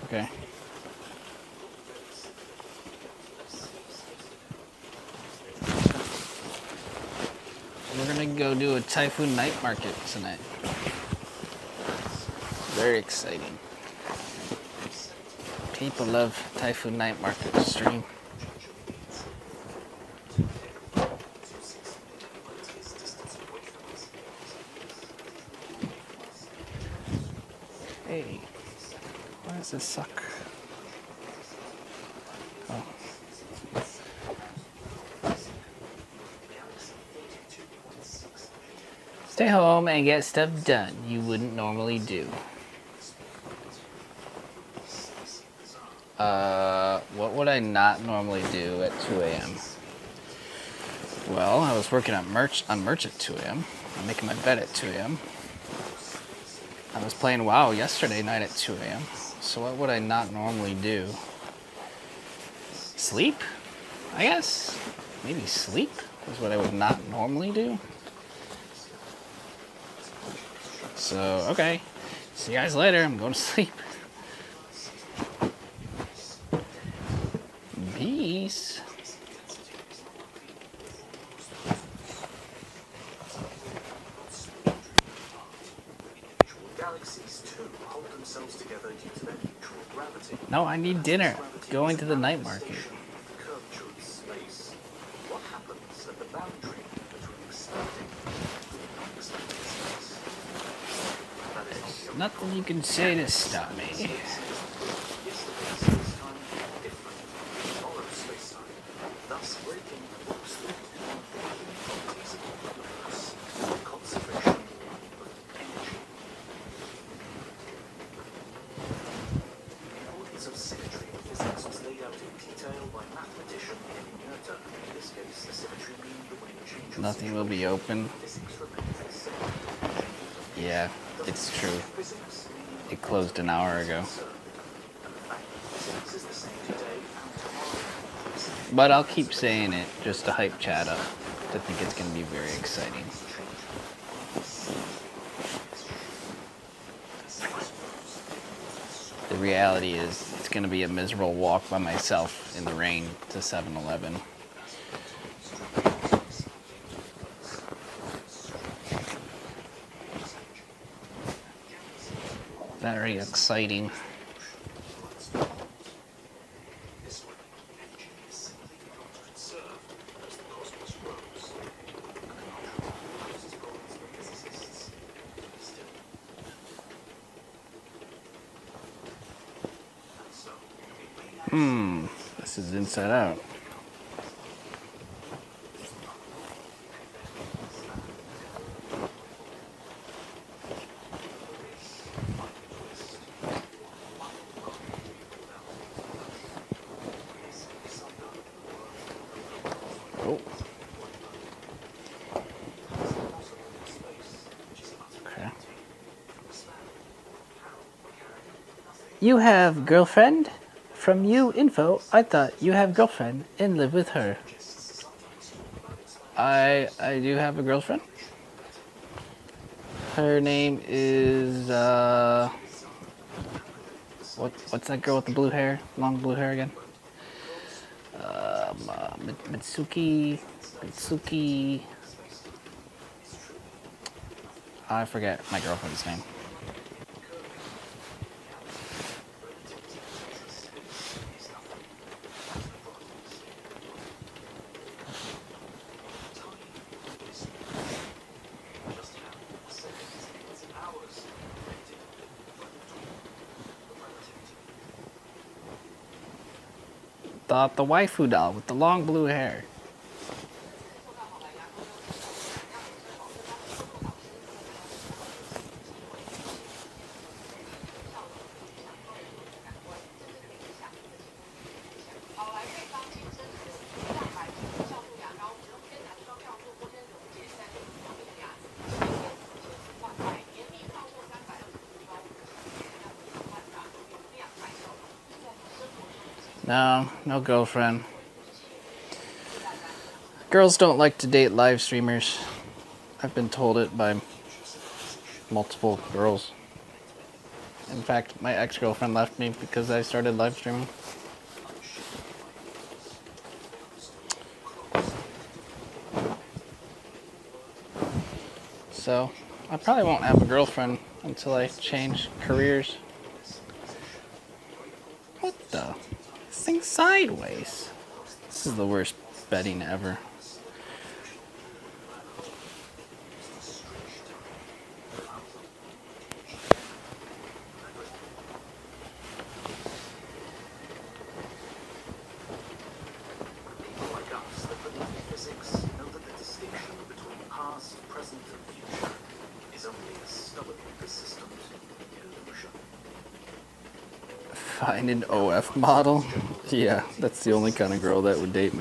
Okay. We're gonna go do a Typhoon night market tonight. Very exciting. People love Typhoon night market stream. Hey, why does this suck? Oh. Stay home and get stuff done you wouldn't normally do. What would I not normally do at 2 a.m.? Well, I was working on merch at 2 a.m. I'm making my bed at 2 a.m. I was playing WoW yesterday night at 2 a.m. So what would I not normally do? Sleep? I guess. Maybe sleep is what I would not normally do. So, okay. See you guys later. I'm going to sleep. Peace. No, I need dinner. Going to the night market. There's nothing you can say to stop me. Nothing will be open. Yeah, it's true. It closed an hour ago. But I'll keep saying it just to hype chat up. I think it's going to be very exciting. The reality is it's going to be a miserable walk by myself in the rain to 7-Eleven. Very exciting. This is Inside Out. Oh. Okay. You have girlfriend? From you info, I thought you have girlfriend and live with her. I do have a girlfriend. Her name is what's that girl with the blue hair, long blue hair again? Mitsuki. I forget my girlfriend's name. The waifu doll with the long blue hair. No girlfriend. Girls don't like to date live streamers. I've been told it by multiple girls. In fact, my ex-girlfriend left me because I started live streaming. So, I probably won't have a girlfriend until I change careers. What the? This thing's sideways. This is the worst betting ever. Find an OF model? Yeah, that's the only kind of girl that would date me.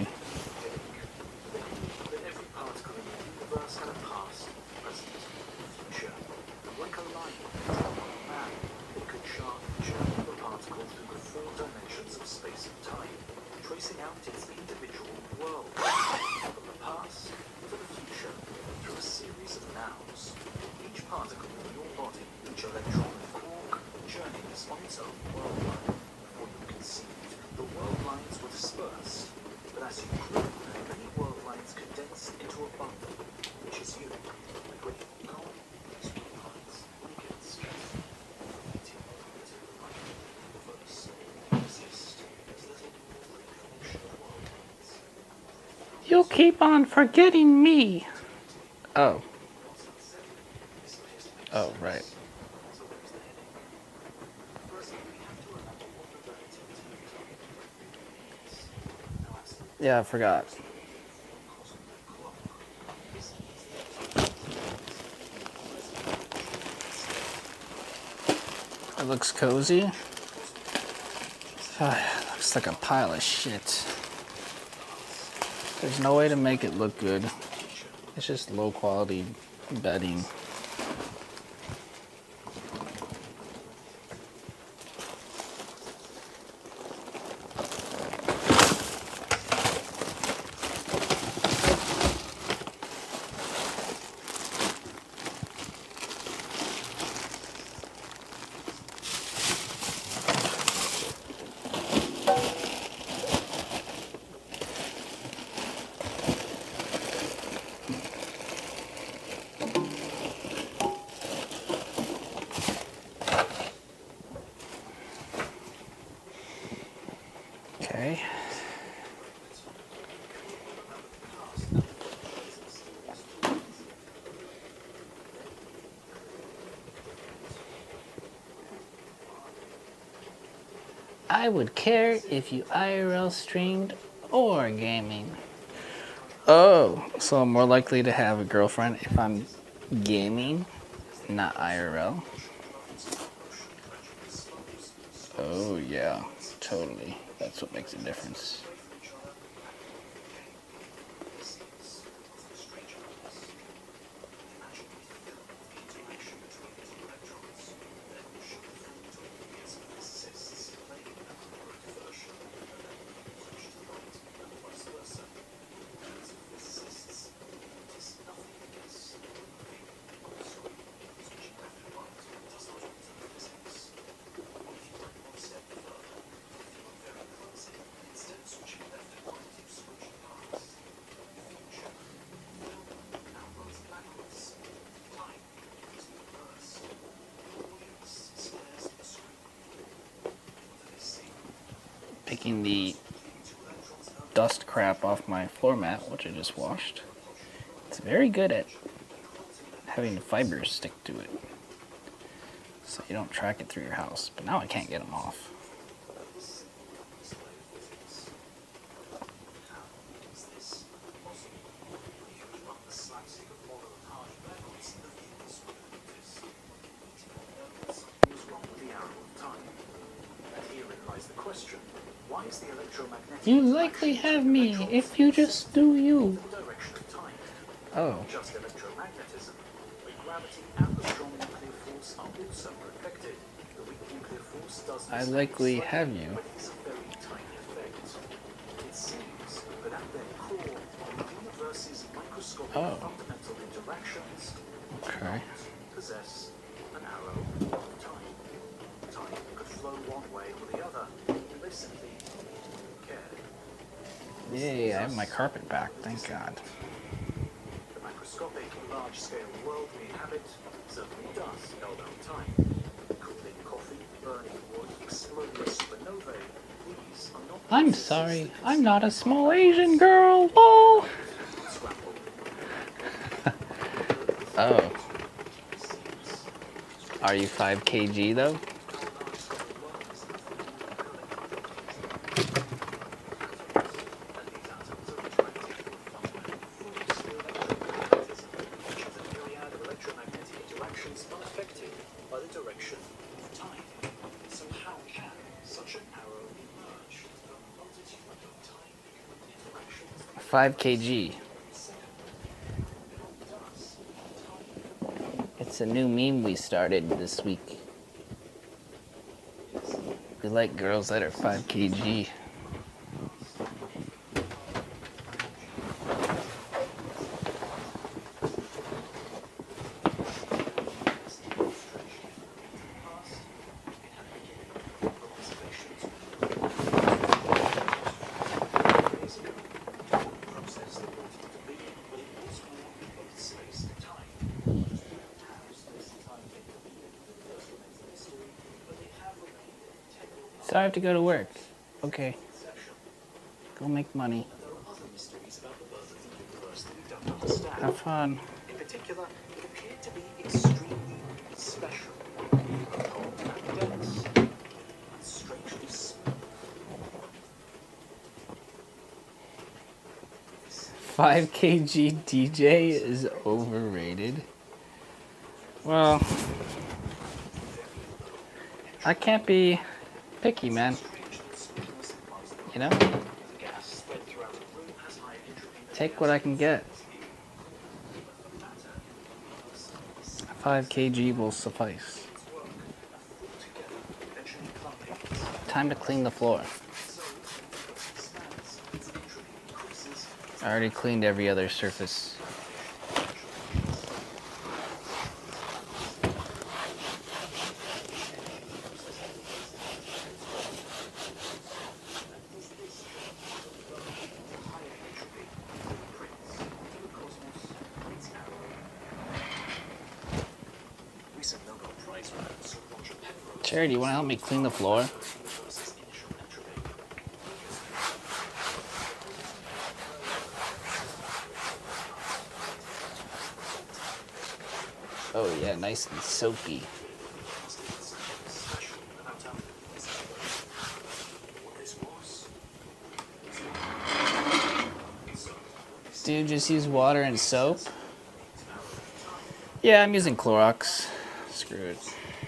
You keep on forgetting me. Oh. Oh, right. Yeah, I forgot. It looks cozy. Looks like a pile of shit. There's no way to make it look good. It's just low quality bedding. Okay. I would care if you IRL streamed or gaming. Oh, so I'm more likely to have a girlfriend if I'm gaming, not IRL. Oh yeah, totally. That's what makes a difference. Picking the dust crap off my floor mat, which I just washed. It's very good at having the fibers stick to it, so you don't track it through your house. But now I can't get them off. You likely have me if you just do you. Oh. I likely have you. Oh. Okay. Yay, I have my carpet back, thank God. The macroscopic, large-scale world we inhabit certainly does hold out time. Cooling coffee, burning wood, exploding supernovae, these are not I'm sorry, I'm not a small Asian girl, lol! scrambled. Oh. Are you 5 kg though? Unaffected by the direction of time. So how can such an arrow emerge from a multitude of time interactions? 5 kg. It's a new meme we started this week. We like girls that are 5 kg. So I have to go to work. Okay. Go make money. Have fun. In particular, it appeared to be extremely special, cold and dense, and strangely smooth. 5 kg DJ is overrated. Well, I can't be picky, man. You know? Take what I can get. 5 kg will suffice. Time to clean the floor. I already cleaned every other surface. Cherry, do you want to help me clean the floor? Oh yeah, nice and soapy. Dude, just use water and soap? Yeah, I'm using Clorox. Screw it.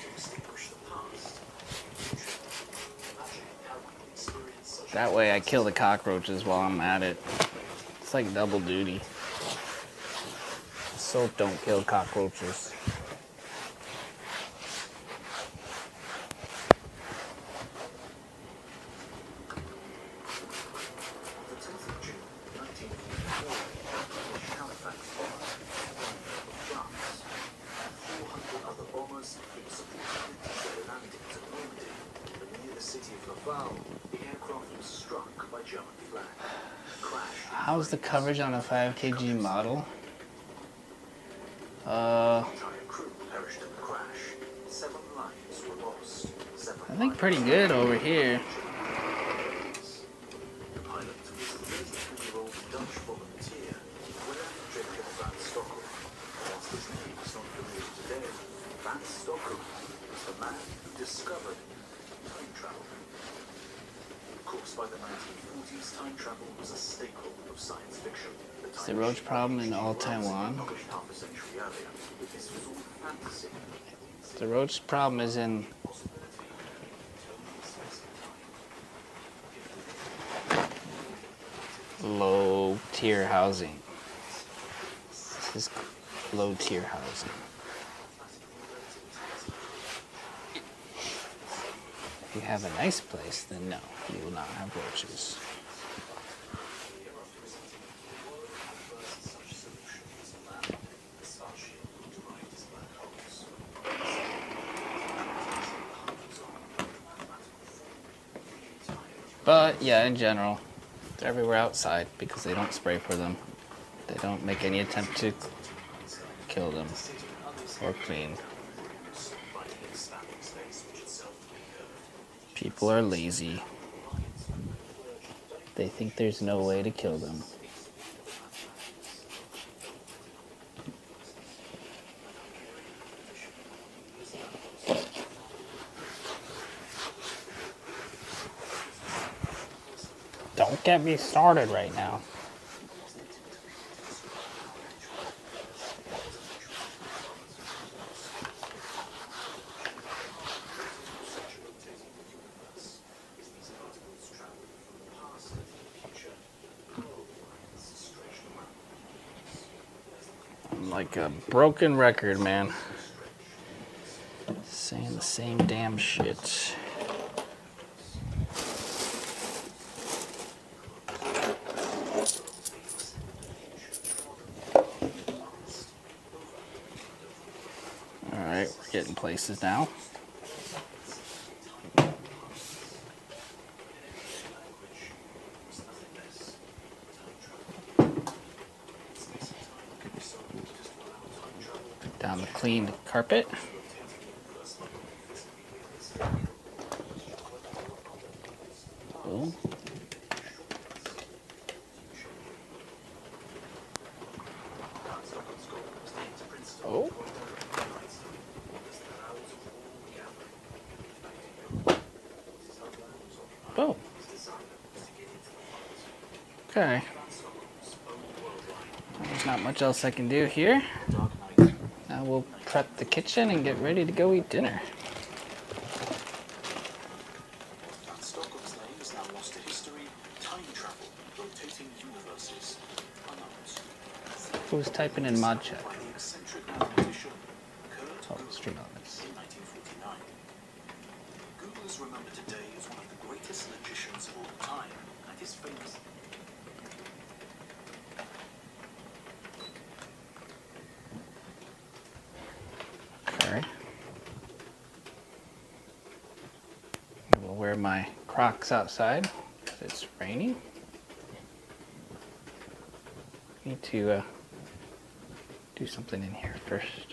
That way I kill the cockroaches while I'm at it. It's like double duty. Soap don't kill cockroaches. How's the coverage on a 5 kg model? I think pretty good over here. By the 1940s, time travel was a staple of science fiction. Is the roach problem in all Taiwan? Half a century earlier, this was all fantasy. The roach problem is in low tier housing. This is low tier housing. If you have a nice place, then no, you will not have roaches. But yeah, in general, they're everywhere outside because they don't spray for them. They don't make any attempt to kill them or clean. People are lazy. They think there's no way to kill them. Don't get me started right now. I'm like a broken record, man. Saying the same damn shit. Alright, we're getting places now. Down the clean carpet. Boom. Oh. Boom. Okay. There's not much else I can do here. Now we'll prep the kitchen and get ready to go eat dinner. Stockholm's name is now lost to history. Time travel, rotating universes, unknowns. Who's typing in mod check? By the eccentric mathematician Kurt Oh, Gödel stream elements. in 1949. Gödel is remembered today as one of the greatest logicians of all time, and his famous. Okay. I will wear my Crocs outside because it's raining. Need to do something in here first.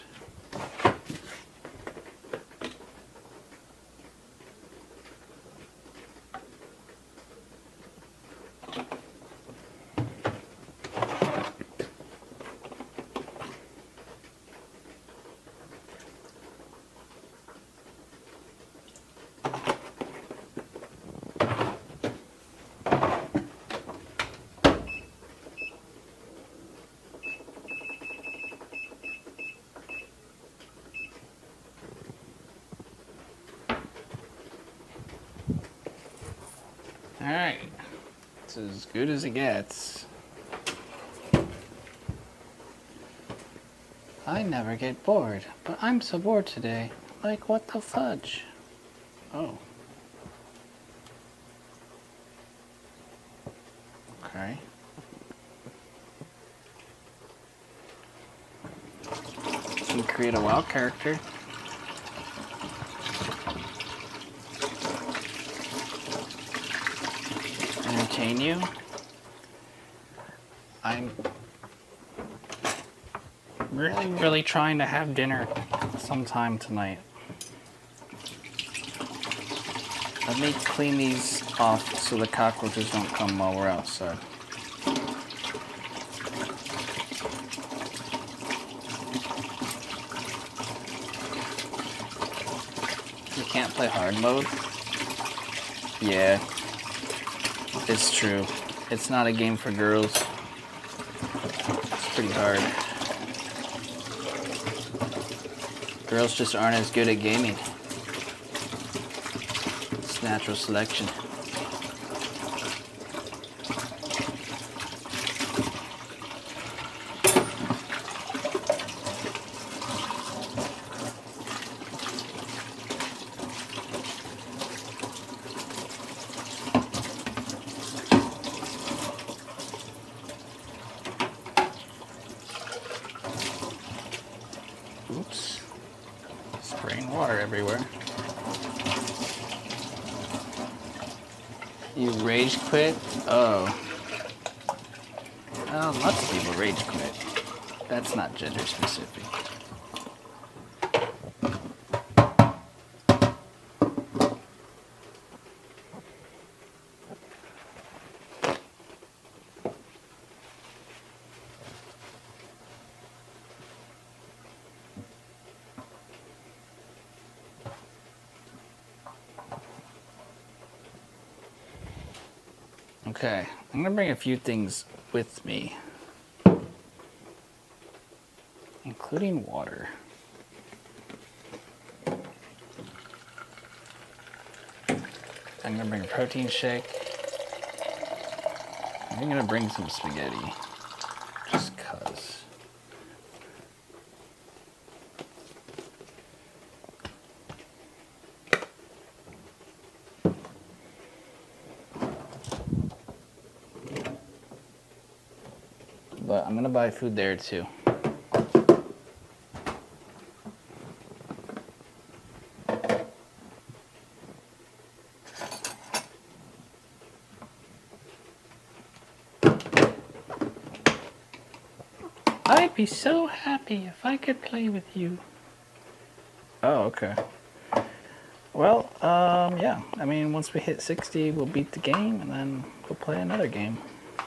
Alright, it's as good as it gets. I never get bored, but I'm so bored today. Like, what the fudge? Oh. Okay. You can create a wild character. Entertain you. I'm really trying to have dinner sometime tonight. Let me clean these off so the cockroaches don't come while we're outside. You can't play hard mode? Yeah. It's true. It's not a game for girls. It's pretty hard. Girls just aren't as good at gaming. It's natural selection. Oops. Spraying water everywhere. You rage quit? Oh. Lots of people rage quit. That's not gender specific. Okay, I'm gonna bring a few things with me, including water. I'm gonna bring a protein shake. I'm gonna bring some spaghetti, just cuz. But I'm gonna buy food there too. I'd be so happy if I could play with you. Oh, okay. Well, yeah. I mean, once we hit 60, we'll beat the game, and then we'll play another game.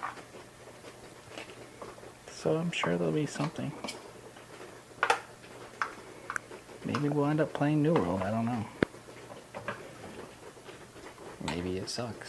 So I'm sure there'll be something. Maybe we'll end up playing New World, I don't know. Maybe it sucks.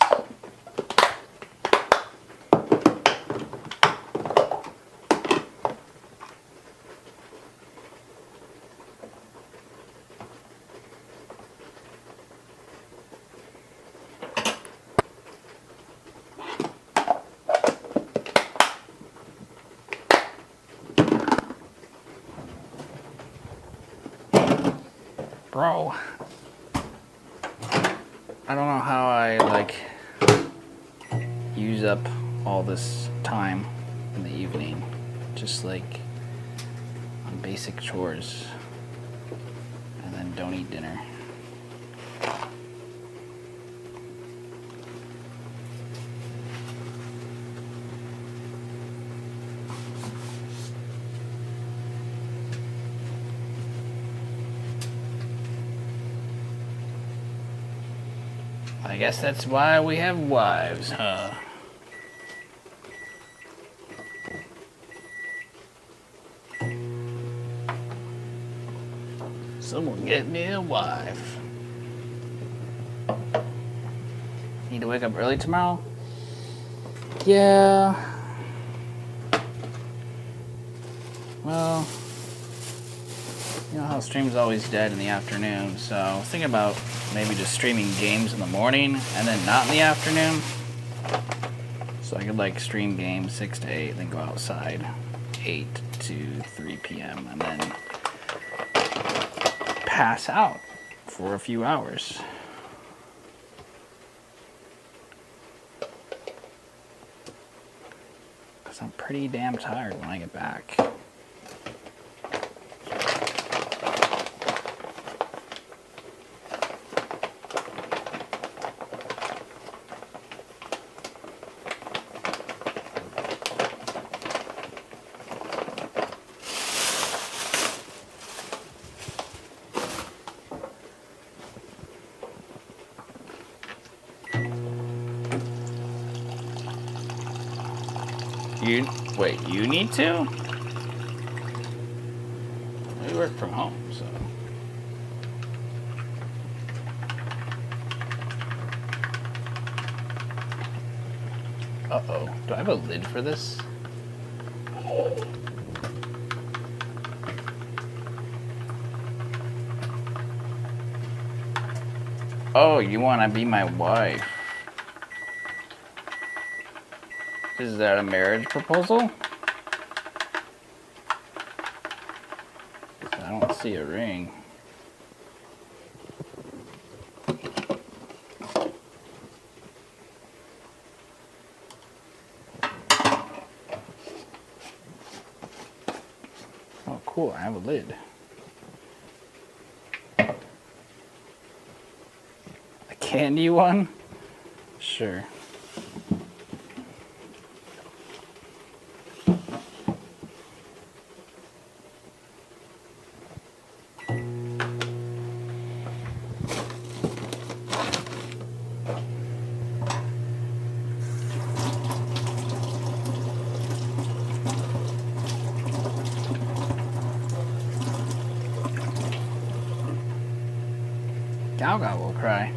Bro, I don't know how I use up all this time in the evening, just like on basic chores, and then don't eat dinner. I guess that's why we have wives, huh? Someone get me a wife. Need to wake up early tomorrow? Yeah. Well, you know how stream's always dead in the afternoon, so I was thinking about maybe just streaming games in the morning and then not in the afternoon. So I could stream games 6 to 8, then go outside 8 to 3 p.m. and then pass out for a few hours. Because I'm pretty damn tired when I get back. Wait, you need to? We work from home, so. Uh-oh, do I have a lid for this? Oh, you wanna be my wife? Is that a marriage proposal? I don't see a ring. Oh, cool, I have a lid. A candy one? Sure. Gaga will cry.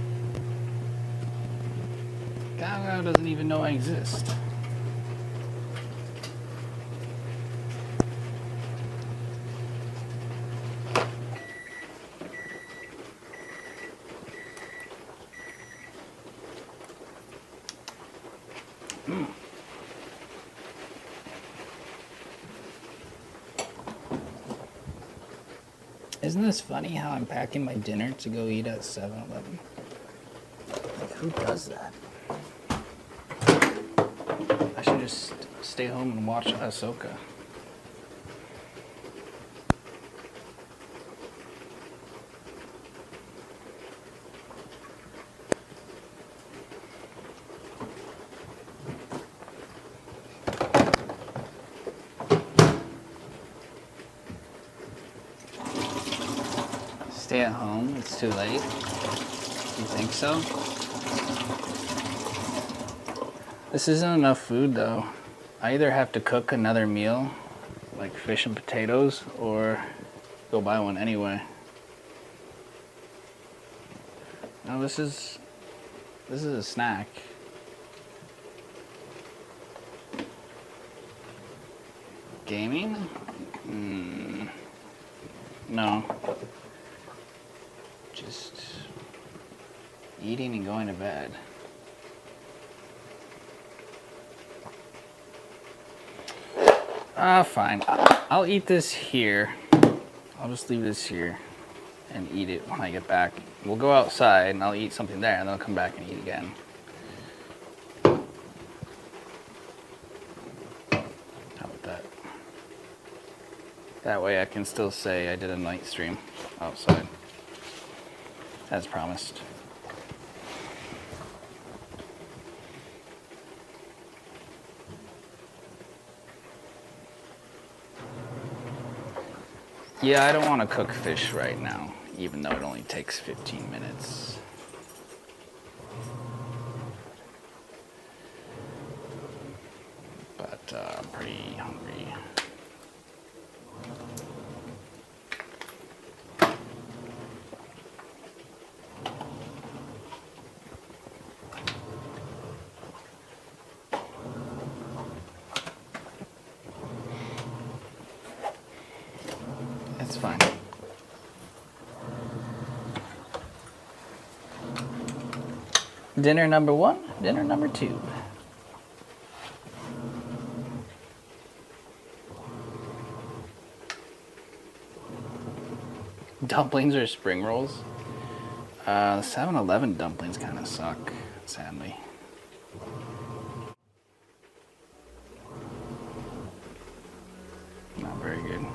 Gaga doesn't even know I exist. Isn't this funny how I'm packing my dinner to go eat at 7-Eleven? Like, who does that? I should just stay home and watch Ahsoka. Stay at home? It's too late? You think so? This isn't enough food though. I either have to cook another meal, like fish and potatoes, or go buy one anyway. No, this is a snack. Gaming? No. Just eating and going to bed. Fine. I'll eat this here. I'll just leave this here and eat it when I get back. We'll go outside and I'll eat something there and then I'll come back and eat again. How about that? That way I can still say I did a night stream outside, as promised. Yeah, I don't want to cook fish right now, even though it only takes 15 minutes. But I'm pretty hungry. It's fine. Dinner number 1, dinner number 2. Dumplings or spring rolls? The 7-Eleven dumplings kind of suck, sadly. Not very good.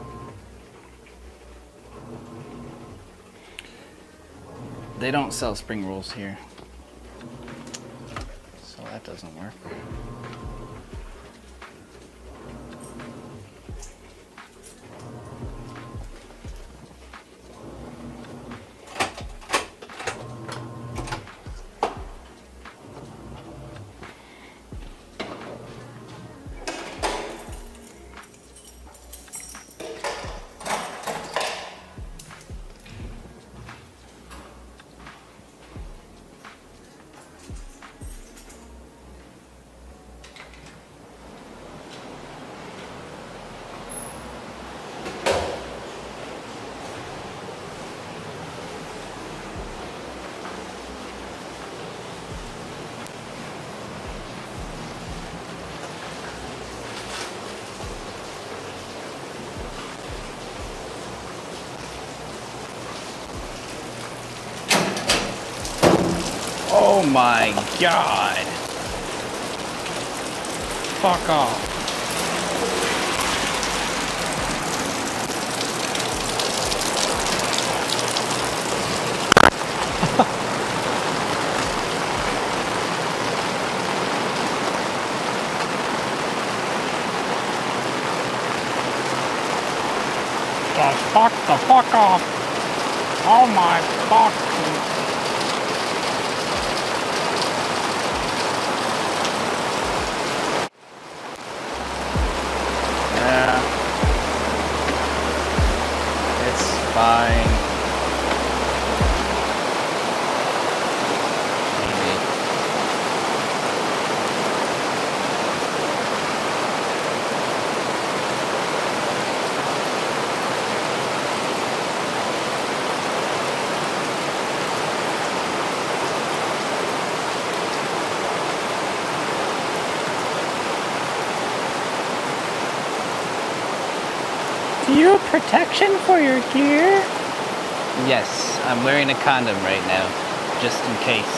They don't sell spring rolls here, so that doesn't work. Oh my god! Fuck off. Fuck the fuck off. Oh my fuck. Yeah. It's fine. Maybe. Do you have protection for your gear? Yes, I'm wearing a condom right now, just in case.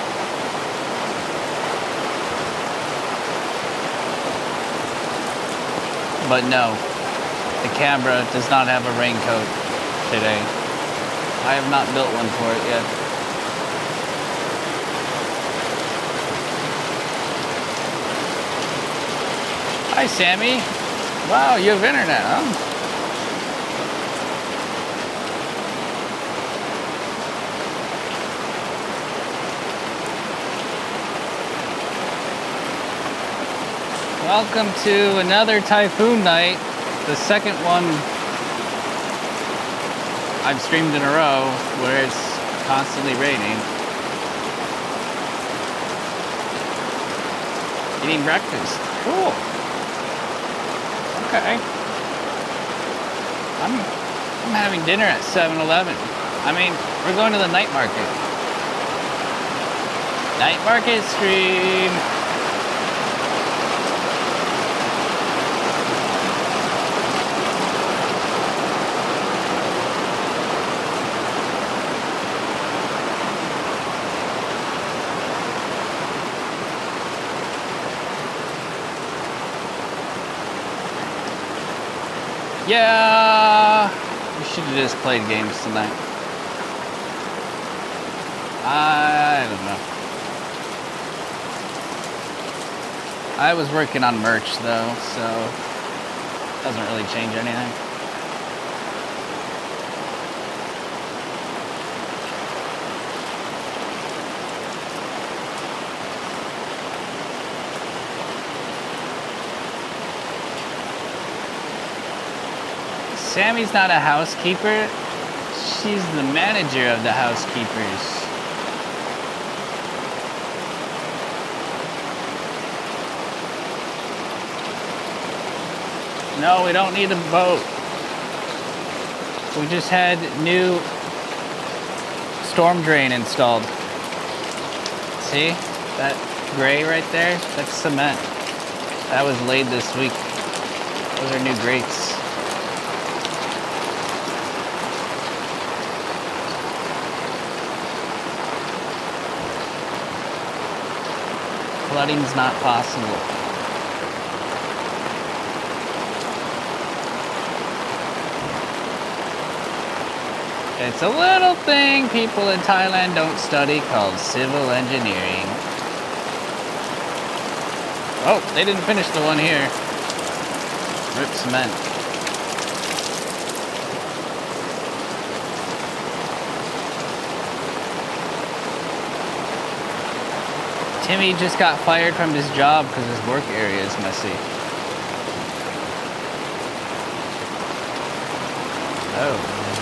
But no, the camera does not have a raincoat today. I have not built one for it yet. Hi, Sammy. Wow, you have internet, huh? Welcome to another typhoon night, the second one I've streamed in a row where it's constantly raining. Eating breakfast, cool. Okay. I'm having dinner at 7-Eleven. I mean, we're going to the night market. Night market stream. Yeah, we should have just played games tonight. I don't know. I was working on merch though, so it doesn't really change anything. Sammy's not a housekeeper. She's the manager of the housekeepers. No, we don't need a boat. We just had new storm drain installed. See? That gray right there? That's cement. That was laid this week. Those are new grates. Flooding's not possible. It's a little thing people in Thailand don't study called civil engineering. Oh, they didn't finish the one here. Rip cement. Timmy just got fired from his job because his work area is messy. Oh.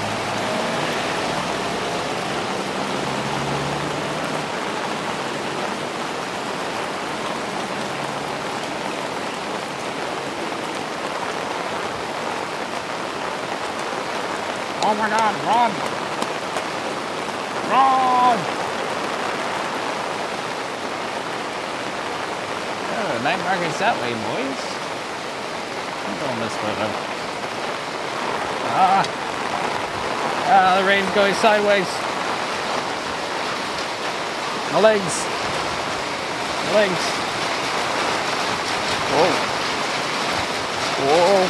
Oh my God, run! Run! Oh, night market's that way, boys. I'm going this way, though. Ah, the rain's going sideways. My legs. My legs. Whoa. Whoa.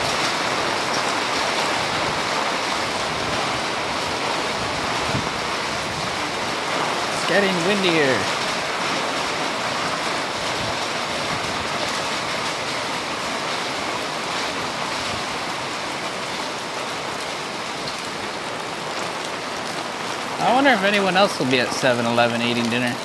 It's getting windier. I wonder if anyone else will be at 7-Eleven eating dinner.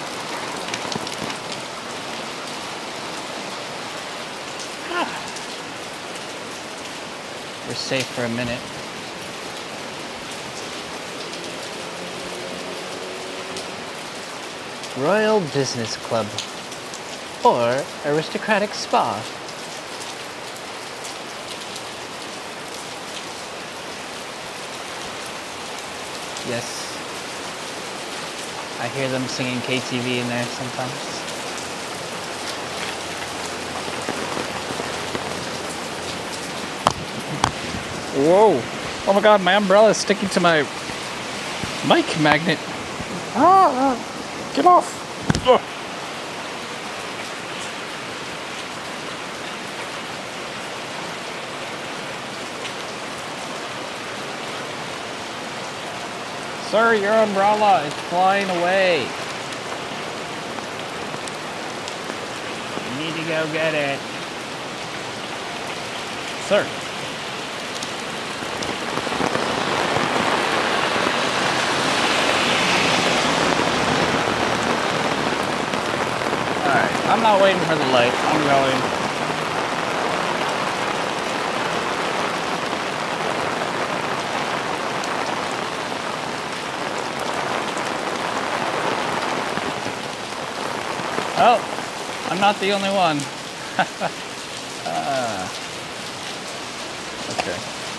We're safe for a minute. Royal Business Club or Aristocratic Spa. Yes. I hear them singing KTV in there sometimes. Whoa! Oh my god, my umbrella is sticking to my mic magnet. Ah! Get off! Ugh. Sir, your umbrella is flying away. You need to go get it. Sir. Alright, I'm not waiting for the light. I'm going. Oh, I'm not the only one. Okay.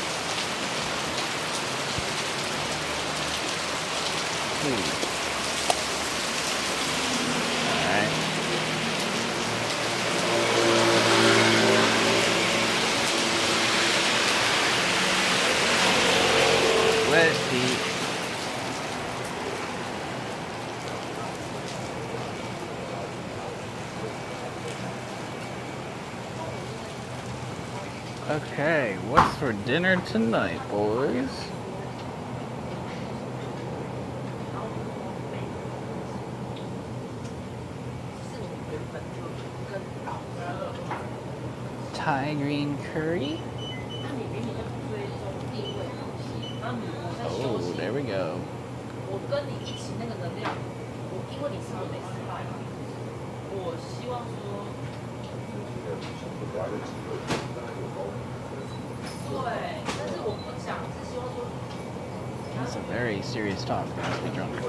Alright. Let's eat. Okay, what's for dinner tonight, boys? Thai green curry? Oh, there we go. That's a very serious talk. I must be drunk.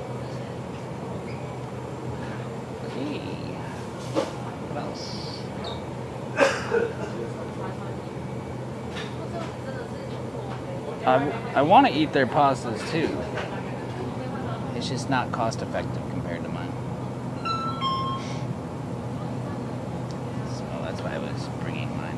Okay. What else? I want to eat their pastas too. It's just not cost effective compared to mine. So that's why I was bringing mine.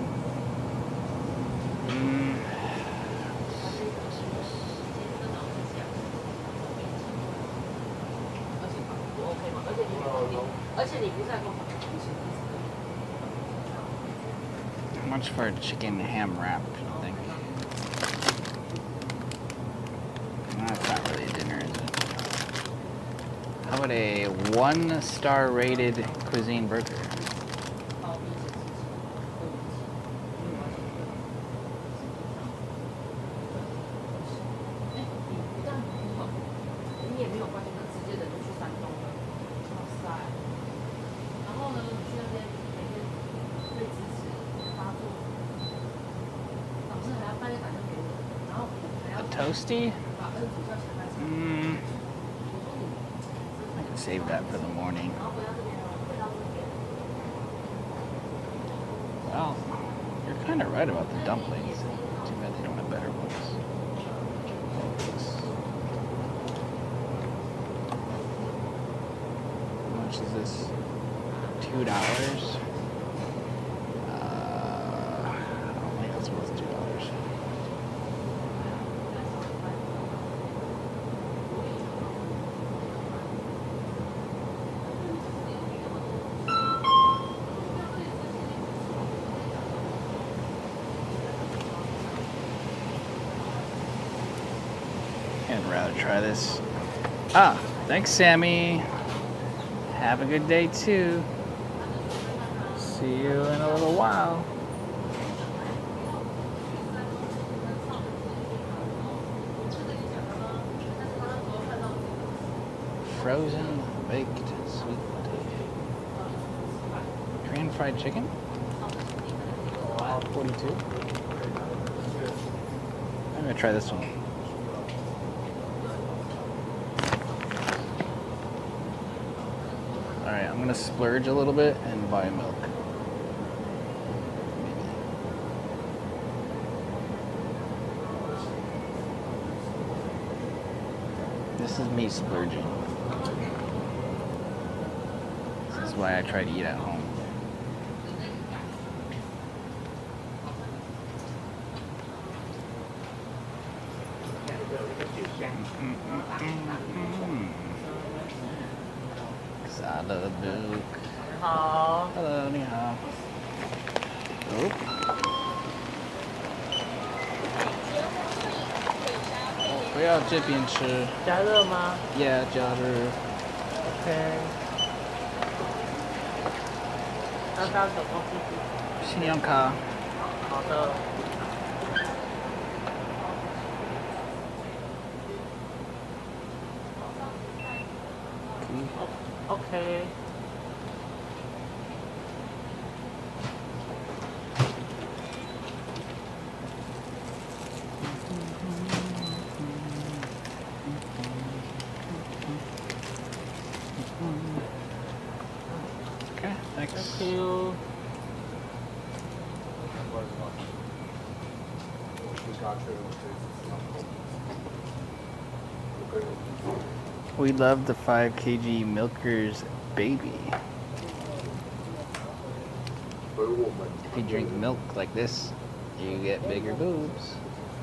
How much for a chicken ham wrap, you think? That's not really a dinner, is it? How about a 1-star rated cuisine burger? Toasty? I can save that for the morning. Well, you're kind of right about the dumplings. Too bad they don't have better ones. How much is this? $2? I don't think that's worth $2. I'd rather try this. Ah, thanks, Sammy. Have a good day, too. See you in a little while. frozen baked sweet potato. Korean fried chicken? 42. I'm gonna try this one. Alright, I'm gonna splurge a little bit and buy milk. This is me splurging. This is why I try to eat at home. Salad book. Hello, 你好. Oh. 不要这边吃。 加热吗 Yeah, 加热。 ？OK。那他手工弟弟。 信用卡。 好的。OK。 Okay, thanks. Thank you. We love the 5 kg Milker's Baby. If you drink milk like this, you get bigger boobs.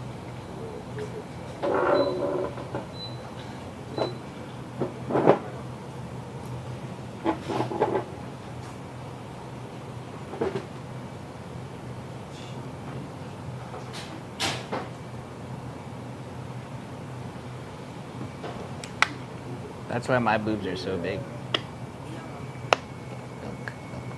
That's why my boobs are so big. Milk.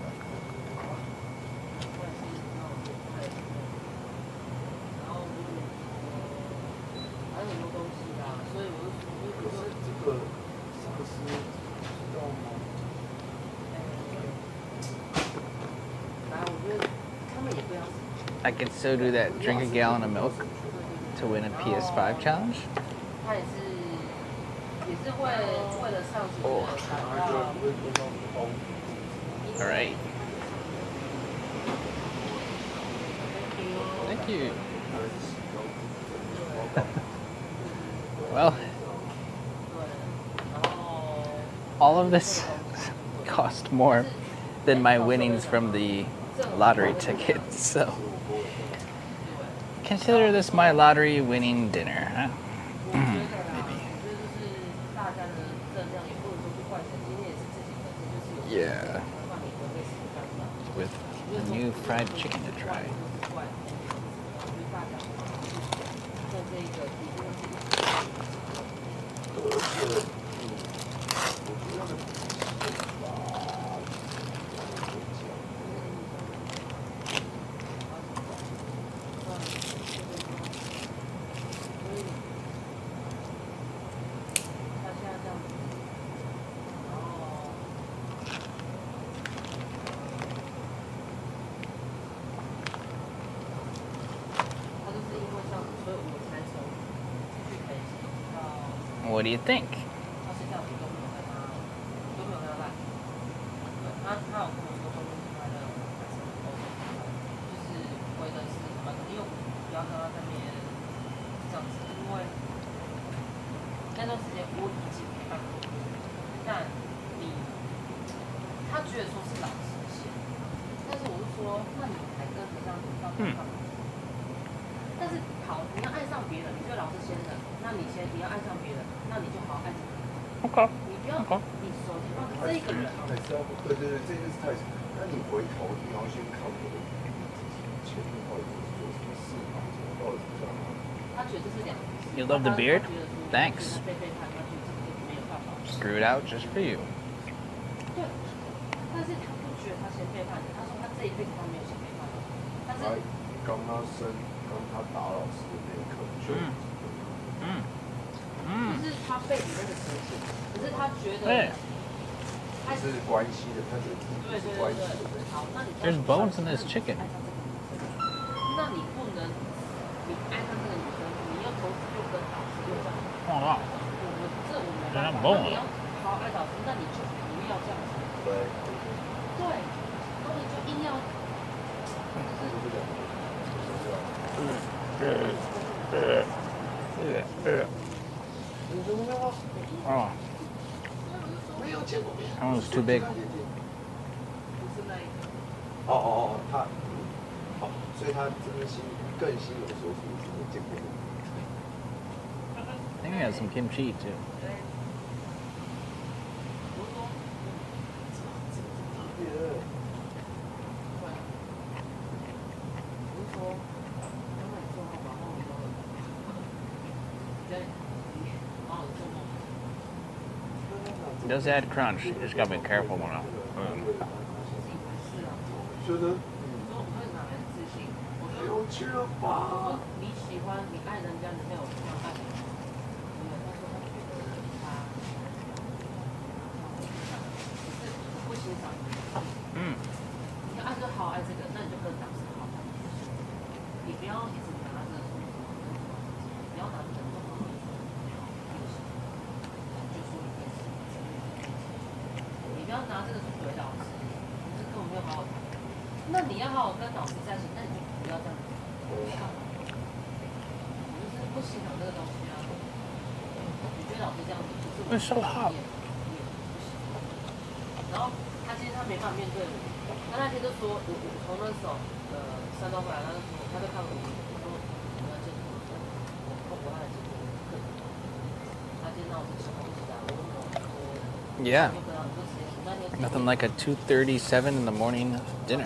I could so do that, drink a gallon of milk to win a PS5 challenge. Oh. All right. Thank you. Well, all of this cost more than my winnings from the lottery tickets, so consider this my lottery winning dinner, huh? Maybe. Yeah. With a new fried chicken to try. What do you think? Okay. Okay. 对对对，这件事太……那你回头你要先看我的前面到底是做什么事嘛？到底是干嘛？ You love the beard? Thanks. Grew it out just for you. 来，刚他生，刚他打老师的那一刻就。 就是他背的那个情形，可是他觉得 Hey, 是关系的，他觉得对是关系的。 好，那你 there's bones in this chicken. 那你不能，你爱上这个女生，你要投资就跟导师就这样。 Oh, wow. 我没办法。 那不那你要好爱导师，那你就不要这样子。 对， 对，然后你就硬要。 Oh, 没有见过面。 that one was too big. 他，所以他真的更新有的时候是没见过面。 I think it has some kimchi too. ，It does add crunch. You just gotta be careful when I. 觉得有趣了吧？ 你喜欢你爱人家，你没有这样爱人家。不欣赏。你要爱就好爱这个，那你就跟导师好。你不要一直拿着，不要拿着很多东西。就说一件事，你不要拿这个去怼导师，这根本没有好好谈。那你要好好跟导师在一起，那你就不要这样子。你就是不欣赏这个东西啊。你觉得老师这样子就是 It's so hot. 然后他其实他没办法面对我，他那天就说，我从那时候山东回来，他就说，他就看我，我说我要见你，我要来见你，他今天让我去吃东西啊，我就跟我说， Yeah. 就跟他说时间，那天 Nothing like a 2:37 in the morning dinner.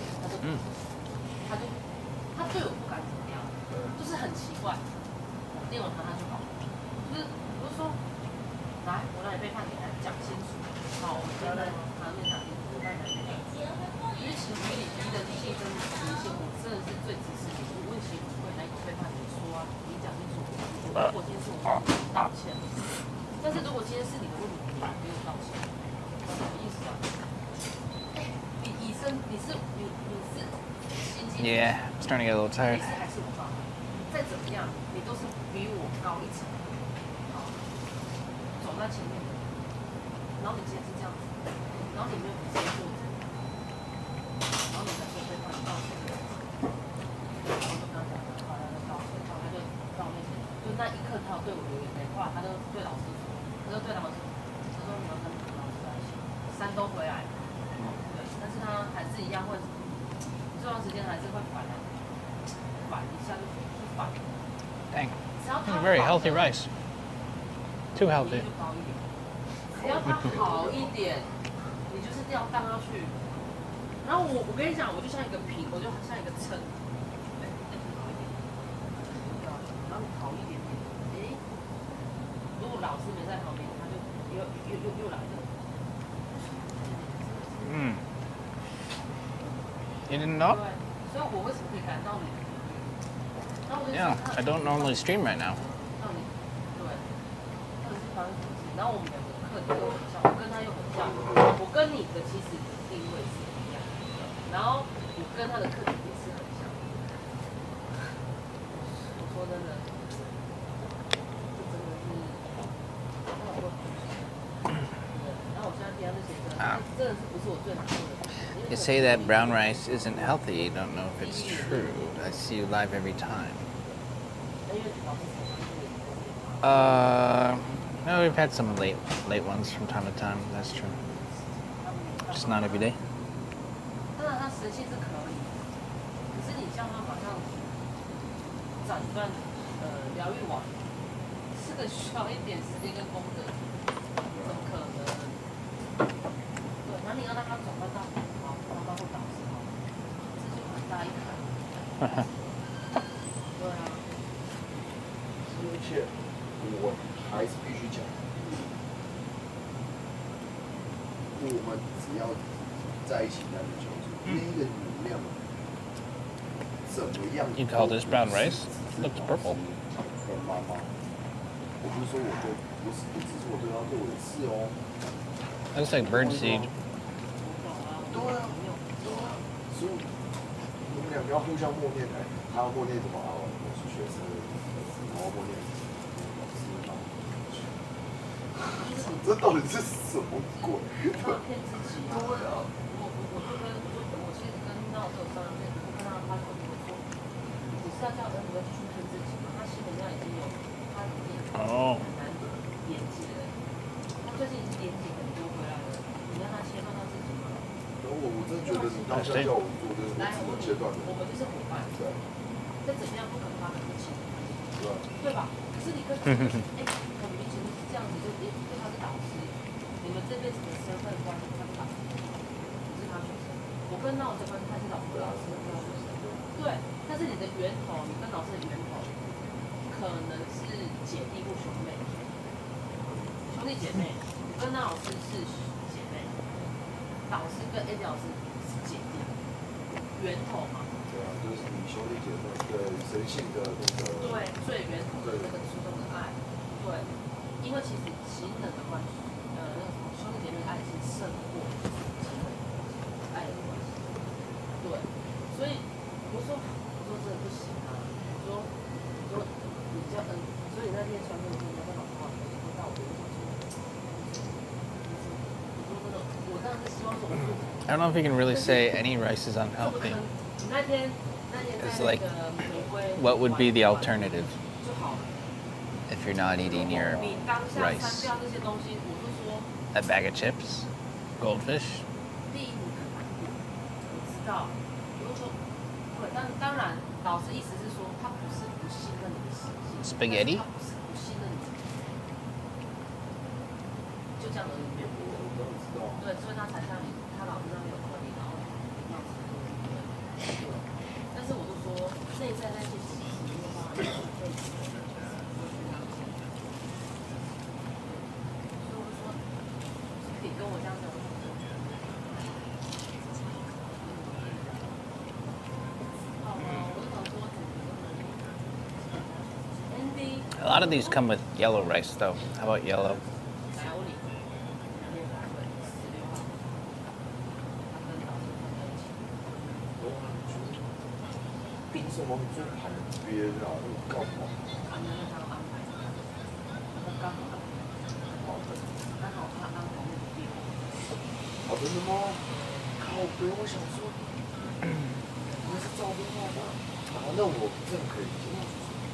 他对我不敢怎么样，就是很奇怪，我见完他就好，就是我就说，来，我让你背叛你来讲清楚。 好，我现在他面上我刚才与其与你逼的竞争女性，我真的是最支持你。我问起我会来背叛你说啊，你讲清楚。如果今天是我道歉，但是如果今天是你的问题，你没有道歉，什么意思啊？你以身你是心机。 Yeah, I'm starting to get a little tired. 还是我爸，再怎么样，你都是比我高一层，好，走在前面的。 然后你今天是这样子，然后你没有直接做，然后你再说对方道歉，然后就跟他讲，好，他就道歉，然后他就在我面前，就那一刻他有对我流眼泪，后来他就对老师说，他就对老师，他说你要跟老师在一起，山东回来，对，但是他还是一样会，这段时间还是会反一下就反， Dang. 只要 This 他 is very healthy rice. Too healthy. 就高一点。 只要他好一点，你就是这样荡下去。然后我跟你讲，我就像一个瓶，我就像一个秤，哎，好一点，然后好一点点，哎，如果老师没在旁边，他就又来了。 You didn't know? 对，所以我为什么可以感到你？然后我就 Yeah, I don't normally stream right now. 让你对，到底是发生什么事？然后我们两个课题又很像，我跟他又很像，我跟你的其实定位是一样的，然后我跟他的课题也是很像。我说真的，这真的是，然后我现在听他就写着，真的是不是我最难过的。 You say that brown rice isn't healthy. You don't know if it's true. I see you live every time. No, we've had some late ones from time to time. That's true. Just not every day. 当然，他实际是可以，可是你叫他马上斩断疗愈网，是个需要一点时间跟功德，怎么可能？对，那你要让他转换到好，他包括导师好，这就很大一坎。对啊。 而且我还是必须讲，我们只要在一起那个久，那个能量怎么样 You call this brown rice? Looks purple. 跟妈妈我不是说我对，我只是我对他对我的事哦。 Looks like bird seed. 对啊，所以我们两个要互相默念，哎，他要默念什么啊？我是学生，然后默念老师帮我去。这到底是什么鬼？ 骗自己啊！对啊，我其实跟闹都有商量，我看到他说你说，你是要叫恩德继续骗自己吗？他心里面已经有他已经很难连接了，他最近已经连接很多回来了，你让他切断到自己吗？ 我真的觉得你当下叫我做这个， 来， 我切断的。 我们就是伙伴， 对。 再怎么样不可能发生事情， 对。 对吧？可是你跟哎，很明显是这样子，就他是导师，你们这辈子的身份关系他是导师，你是他学生。我跟闹这关系他是老师，他是学生。对，但是你的源头，你跟老师的源头，可能是姐弟或兄妹，兄弟姐妹，你跟那老师是姐妹，导师跟 A 老师是姐弟，源头嘛。 对啊，就是你兄弟姐妹对神性的那个。 对，最源头的那个初衷的爱，对，因为其实情人的关系，那个什么兄弟姐妹的爱是胜过情人爱的关系，对，所以我说真的不行啊，我说你叫所以那天传给我说你要跟老师好，我到我就想说，我说真的，我当然是希望说， I don't know if you can really say any rice is unhealthy. 那天 It's like, what would be the alternative if you're not eating your rice? A bag of chips? Goldfish? Spaghetti? 就这样而已，对，所以他才像他老师那边有管理，然后但是我就说内在那些事情没有办法被所以我就说你跟我这样讲，好吗？我就想说，Andy。 A lot of these come with yellow rice, though. How about yellow? 什么？你最旁边啊？那个干嘛？好真的吗？靠北，我想说，那是照片画的。啊，那我这样可以接受。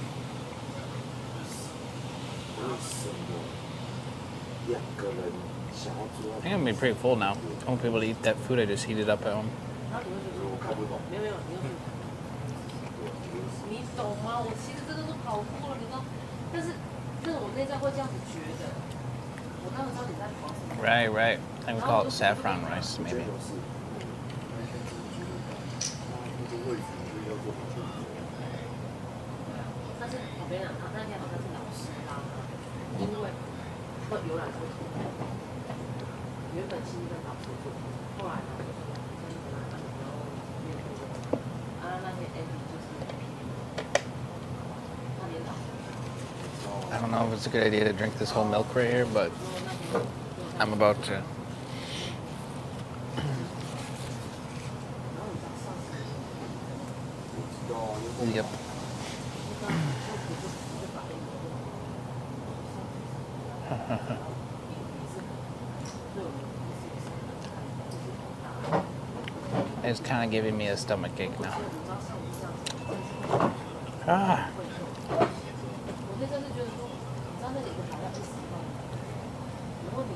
为什么两个人想要做？ I think I'm gonna be pretty full now. I want people to eat that food I just heated up at home. 我看不懂。 没有，你懂吗？我其实真的是跑过了，你知道，但是我内在会这样子觉得，我当然知道你在跑什么。 Right, right. I think we call it saffron rice, maybe. 但是我跟你讲，他那天好像是老师拉他，因为他游览车原本是一个老师做，后来呢，那些 Andy 就是。 I don't know if it's a good idea to drink this whole milk right here, but I'm about to. Yep. It's kind of giving me a stomach ache now. Ah. 我那阵是觉得说，你知道那里的海要20万，如果你，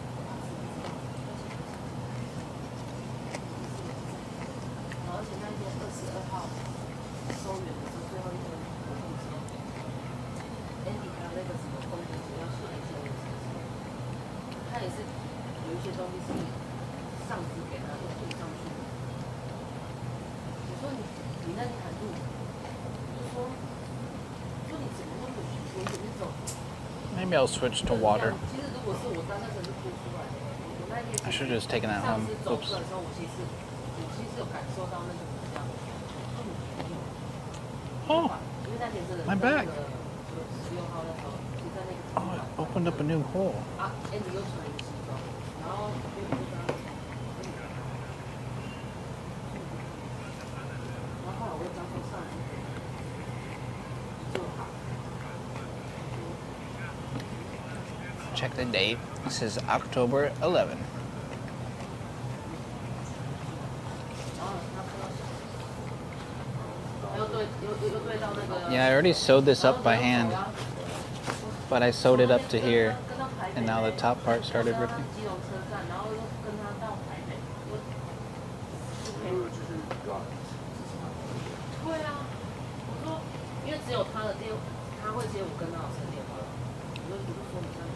而且那一天22号收园的时候，最后一天活动的时候 ，Andy 还有那个什么工作要写一些东西，他也是有一些东西是上司给他的递上去的。我说你那天谈路，就说。 Maybe I'll switch to water. I should have just taken that home. Oops. Oh, my bag. 在那个地 Oh, 方 it opened up a new hole. 啊 ，Andy 又穿了一个西装，然后就跟他，然后后来我就讲说上来就好。 Check the date. This is October 11. 然后他看到小，又对到那个。 Yeah, I already sewed this up by hand, but I sewed it up to here, and now the top part started ripping. 基隆车站，然后又跟他到台北。 就是对吧？ 对啊，我说，因为只有他的电，他会接我跟他老师的电话。我就说你上。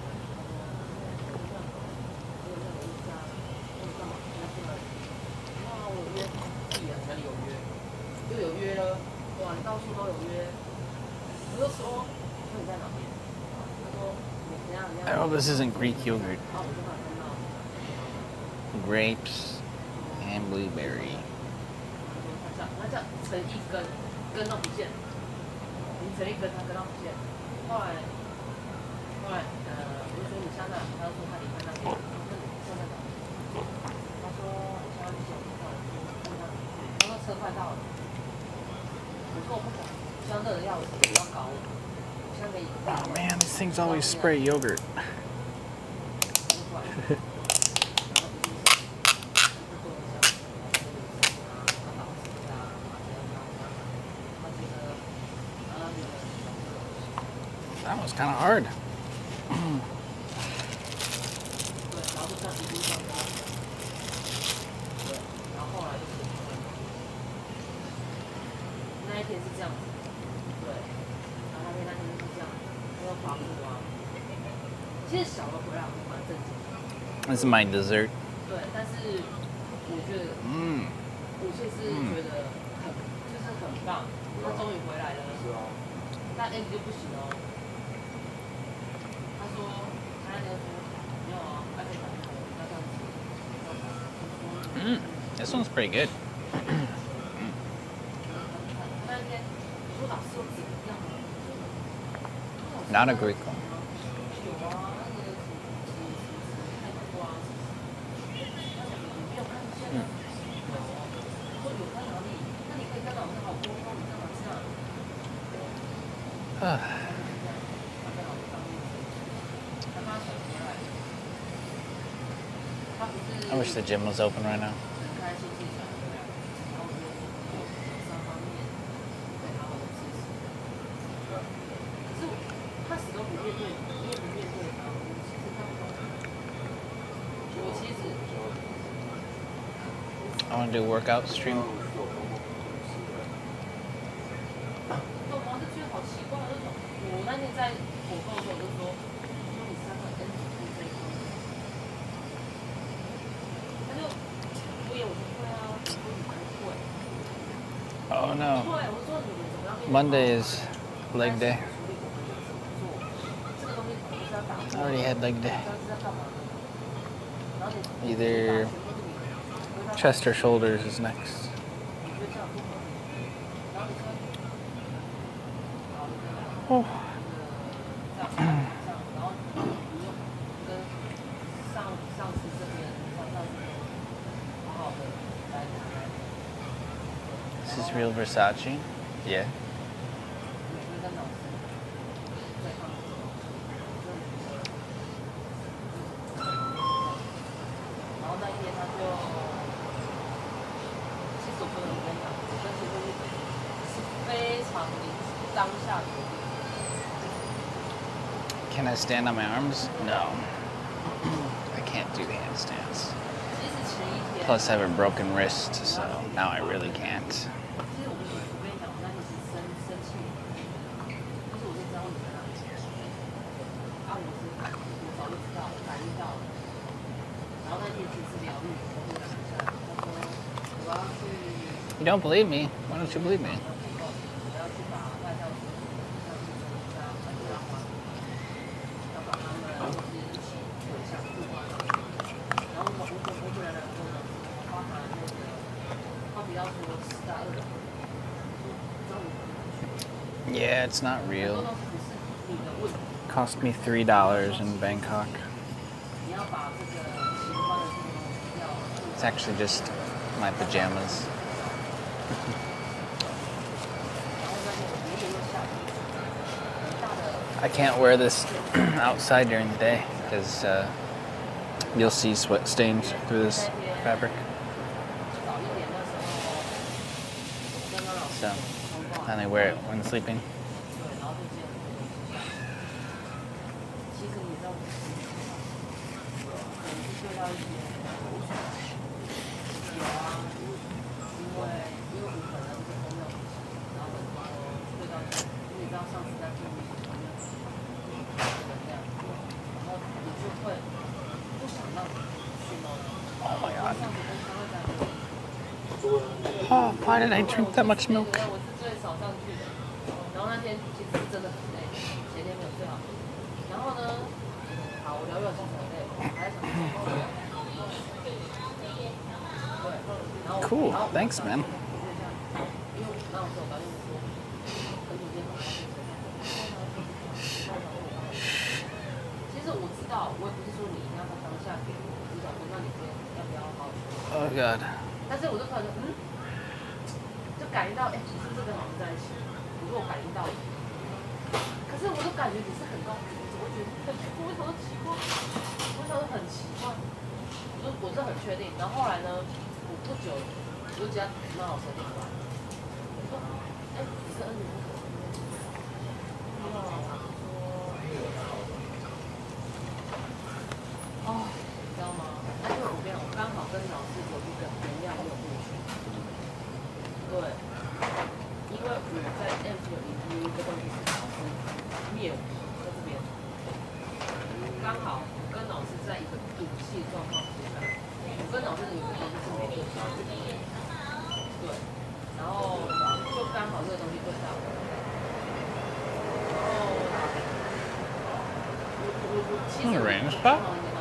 又有约了，哇，你到处都有约。我就说你在哪边？他说你怎样怎样。 I hope this isn't Greek yogurt. 然后我就把他看到。 Grapes and blueberry. 他叫陈一根，根到不见，你陈一根他根到不见。后来，我就说你现在，他就说他离开那边，我说你现在哪？他说我想要去小区到了，他说车快到了。 我说我不管，像热的要死，不要搞我。我现在给你。 Oh man, these things always spray yogurt. ，That was kind of hard. 那一天是这样子，对，然后那天就是这样，还有发布啊。其实小的回来我蛮震惊的。 This is my dessert. 对，但是我觉得，我其实觉得就是很棒，他终于回来了。 是啊。 但 Andy 就不行哦。他说，他那天说没有啊，他可以打电话，要这样子。 This one's pretty good. Not a Greek one. I wish the gym was open right now. ，I want to do a workout stream. 我那天在火购的时候，我就说你3个 N 这一块，他就我也我说会啊，我说你不会。 Oh no. 对，我说你们怎么样？ Monday is leg day. I already had leg day. Either chest or shoulders is next. Oh. This is real Versace? Yeah. Can I stand on my arms? No. I can't do handstands. Plus, I have a broken wrist, so now I really can't. You don't believe me? Why don't you believe me? Yeah, it's not real. Cost me $3 in Bangkok. 你要把这个喜欢的这个东西要。 It's actually just my pajamas. 然后在那个雨又下雨，很大的。 I can't wear this outside during the day because you'll see sweat stains through this fabric. 早一点的时候，跟刚老师 So 通话。 I only wear it when sleeping. 对，然后就这样子。其实你知道，可能是对到一些口水。有啊，因为我可能是朋友，然后对到，因为你知道上次在做一些朋友，这样，然后你就会不想让去弄。 Oh my god. 上次跟他们在。 Oh, why did I drink that much milk? 我是最早上去的，然后那天其实真的很累，前天没有睡好。然后呢，好，我聊聊其实很累，我还在想说，对，然后 Cool, thanks, man. 因为那我说我刚跟你说，很久见好其实我知道，我也不是说你一定要在当下给我，我只想说，那你今天要不要好好说？ Oh god. 但是我就突然就就感应到，你是不是跟老师在一起？我说我感应到了，可是我就感觉你是很高级，怎么觉得很我想说奇怪，我想说很奇怪，我是很确定。然后后来呢，我不久我就接到那老师的电话，我说，你是恩女不可能。然后说，你知道吗？因为我刚好跟老师有一个原谅没有过去。 对，因为我在 M 有一个东西是老师灭我在这边，刚好跟老师在一个赌气状况之下，我跟老师有一个东西是没对上的，对，然后就刚好这个东西对上了，然后我其实 Range spot?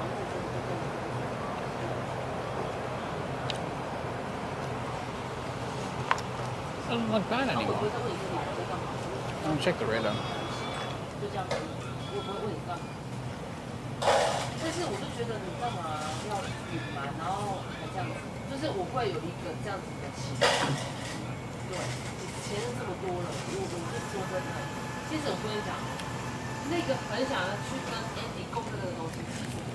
Doesn't look bad anymore. I'll check the radar. 就这样子，我不会问你干嘛。但是我就觉得你干嘛要隐瞒，然后还这样子，就是我会有一个这样子的期待。对，钱这么多了，我说真的，其实我跟你讲，那个很想要去跟 Andy 共这个东西，其实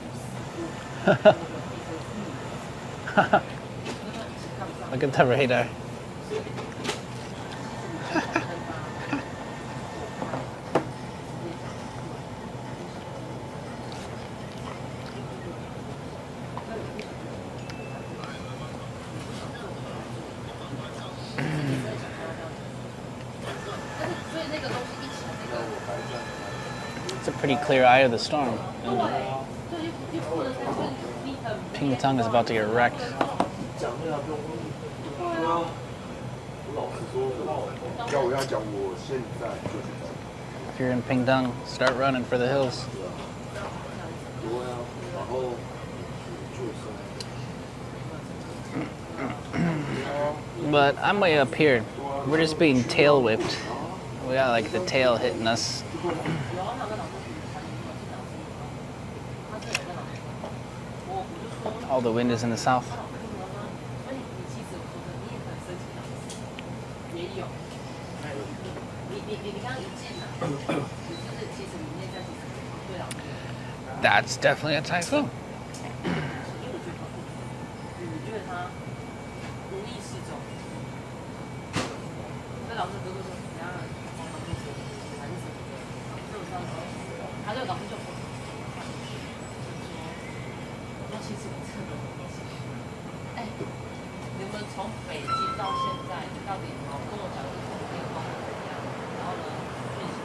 我 Look at the radar. It's a pretty clear eye of the storm. Pingtung is about to get wrecked. 老实说，要我跟他讲，我现在就去找。 If you're in Pingtung, start running for the hills. 对啊，然后就是。 But I'm way up here. We're just being tail whipped. We got like the tail hitting us. All the wind is in the south. 你刚刚一进来，就是其实你内在其实对老师。 That's definitely a typhoon. 因为我觉得你觉得他无意识中，所以老师就说怎样，帮忙做什么，还是什么的，所以我这样说，他就老师就说，那其实我真的很气，你们从北京到现在，到底好跟我讲是什么变化怎样，然后呢，运行，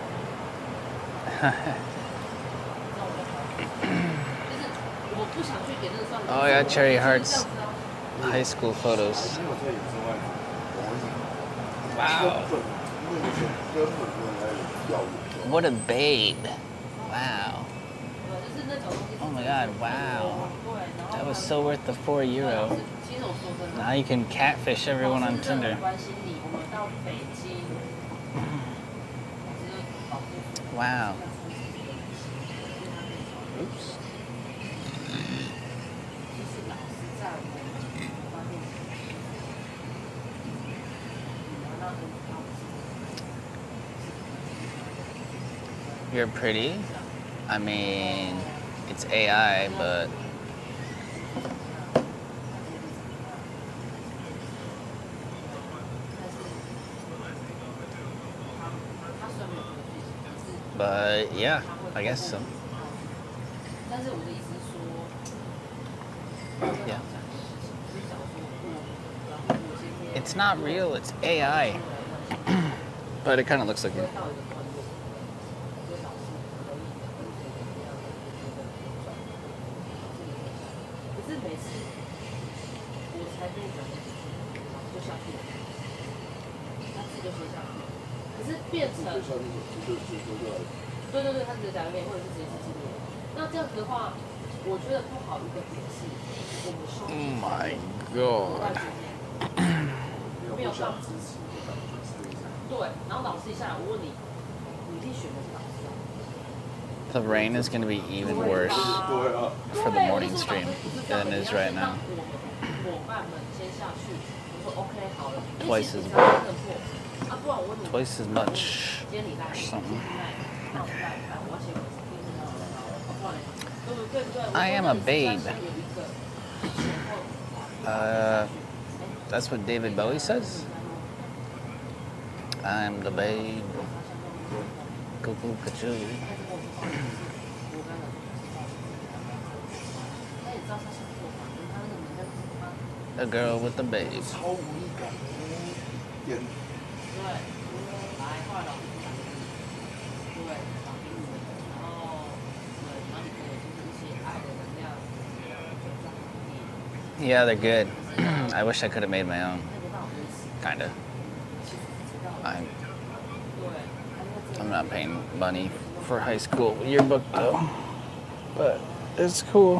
那我就好，就是我不想去给那个上。 Oh yeah, Cherry Heart's high school photos. 没有在演之外，我 Wow, 根本没有在要演。 what a babe. Wow. 就是那种东西。 Oh my god, wow. 对，然后 That was so worth the €4. 其实我说真的。 Now you can catfish everyone on Tinder. 关心你，我们到北京， Wow. You're pretty. I mean, it's AI, but yeah, I guess so. Yeah. It's not real, it's AI. But it kind of looks like it. Oh my god. 没有上支持的感觉，对，然后老师一下来，我问你，你一定选的是老师啊。 The rain is going to be even worse for the morning stream than it is right now. Twice as bad. Twice as much or something. I am a babe. That's what David Bowie says. I'm the babe. Cuckoo, cuckoo. The girl with the babe. Yeah, they're good. I wish I could have made my own. Kinda. I'm not paying money for high school yearbook though. But it's cool.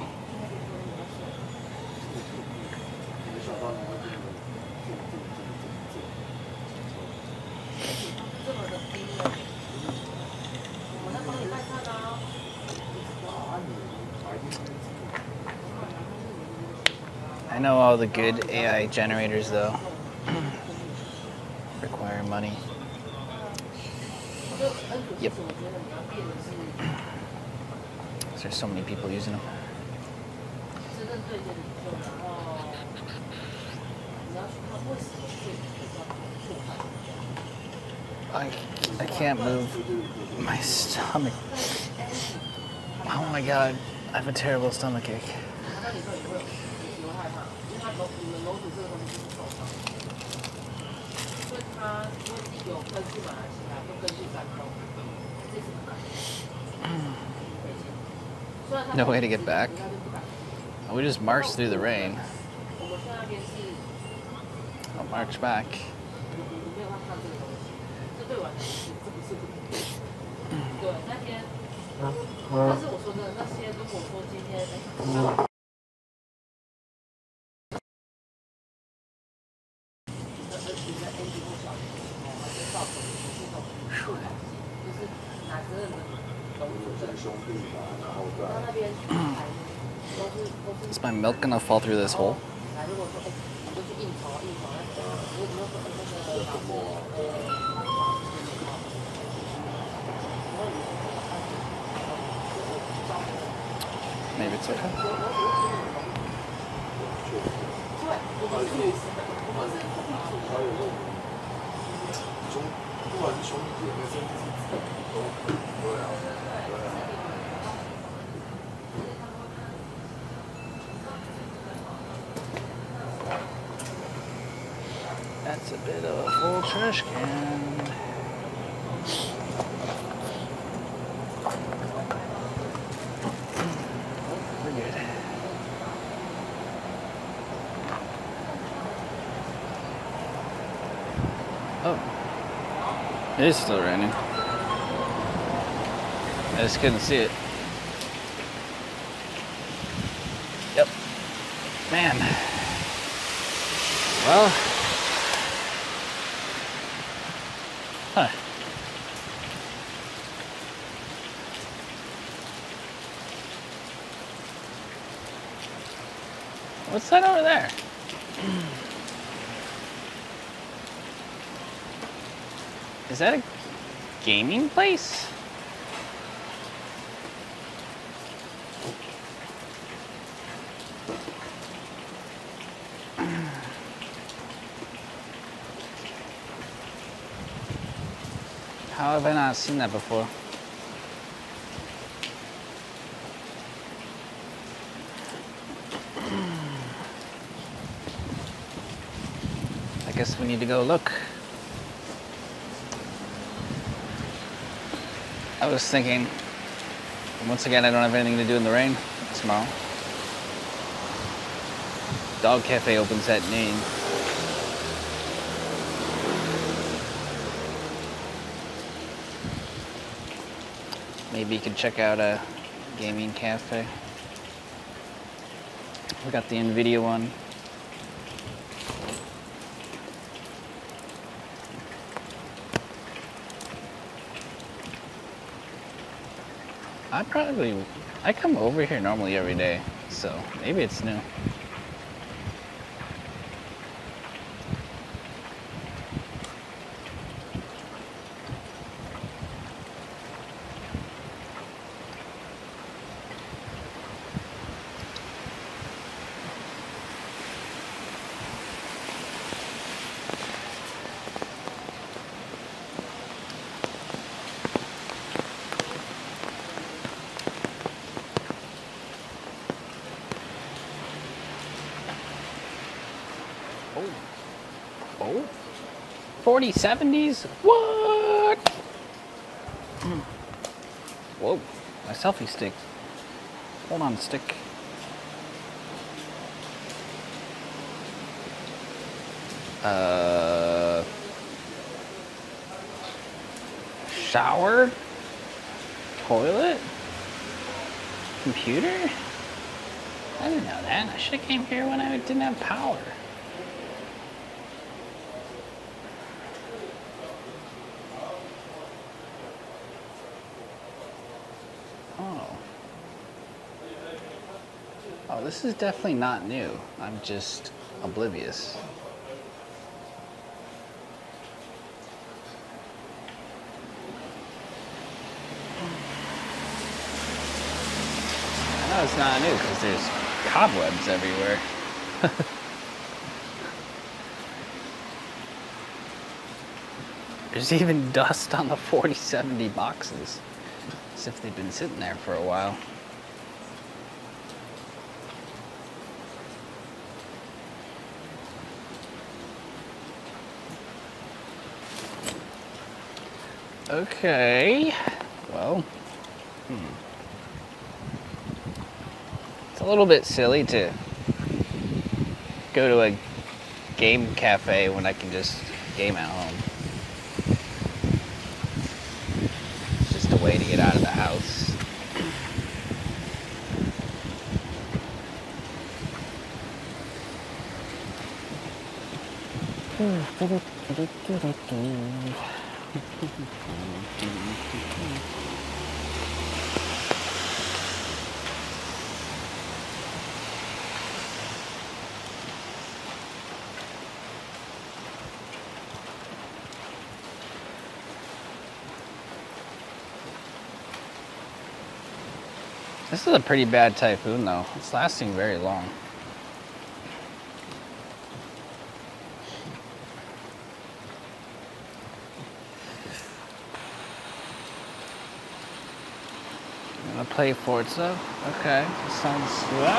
I know all the good AI generators though require money. Yep. There's so many people using them. I can't move my stomach. Oh my god, I have a terrible stomach ache. No way to get back? We just marched through the rain. I'll march back. Is my milk gonna fall through this hole? Maybe it's okay. That's a bit of a full trash can. We're good. Oh. It is still raining. I just couldn't see it. Yep. Man. Well. Huh. What's that over there? Is that a gaming place? How have I not seen that before? I guess we need to go look. I was thinking, once again, I don't have anything to do in the rain tomorrow. Dog Cafe opens at noon. Maybe you could check out a gaming cafe. We got the NVIDIA one. I come over here normally every day, so maybe it's new. Oh, 4070s? What? Whoa, my selfie stick. Hold on, stick. Shower? Toilet? Computer? I didn't know that. I should have came here when I didn't have power. Oh, this is definitely not new. I'm just oblivious. I know it's not new because there's cobwebs everywhere. There's even dust on the 4070 boxes, as if they've been sitting there for a while. Okay, well, it's a little bit silly to go to a game cafe when I can just game at home. It's just a way to get out of the house. This is a pretty bad typhoon though. It's lasting very long. I'm gonna play Forza. Okay, that sounds.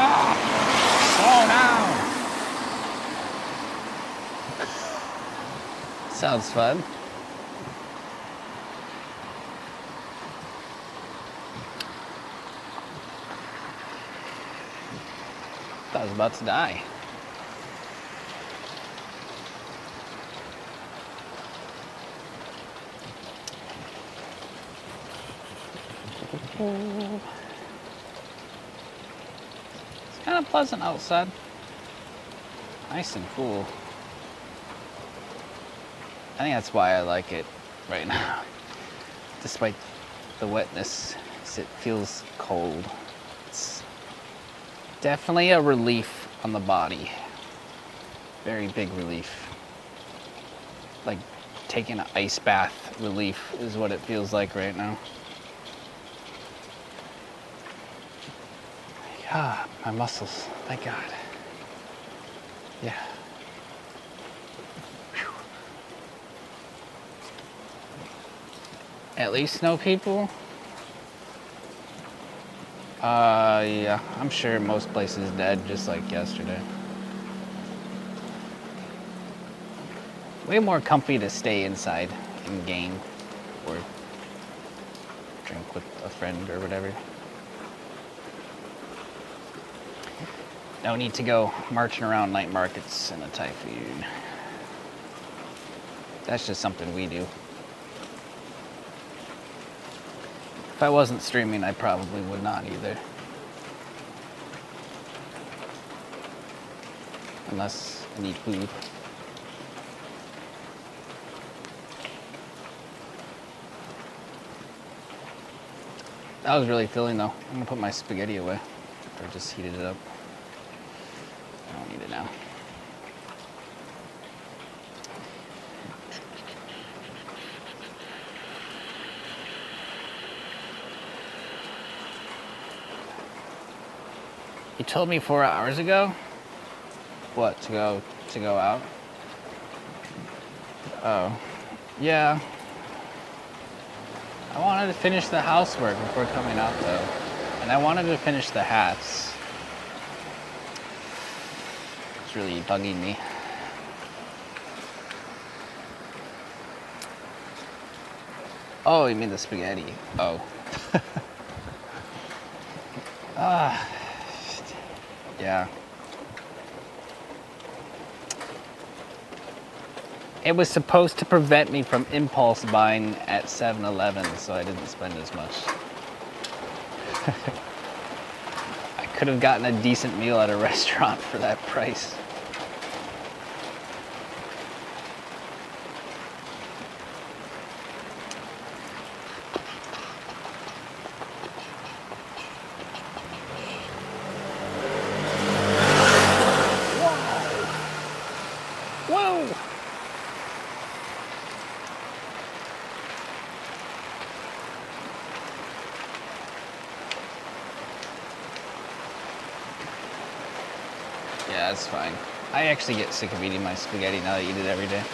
Oh no! Sounds fun. I was about to die. It's kind of pleasant outside. Nice and cool. I think that's why I like it right now. Despite the wetness, it feels cold. It's definitely a relief on the body. Very big relief. Like taking an ice bath relief is what it feels like right now. Ah, my muscles. Thank God. Yeah. Whew. At least snow people? Yeah. I'm sure most places dead, just like yesterday. Way more comfy to stay inside and game or drink with a friend or whatever. No need to go marching around night markets in a typhoon. That's just something we do. If I wasn't streaming, I probably would not either. Unless I need food. That was really filling though. I'm gonna put my spaghetti away. Or just heated it up. I don't need it now. You told me 4 hours ago? What, to go out? Oh, yeah. I wanted to finish the housework before coming out though. And I wanted to finish the hats. It's really bugging me. Oh, you mean the spaghetti? Oh. Yeah. It was supposed to prevent me from impulse buying at 7-Eleven, so I didn't spend as much. I could have gotten a decent meal at a restaurant for that price. Whoa! Yeah, that's fine. I actually get sick of eating my spaghetti now that I eat it every day.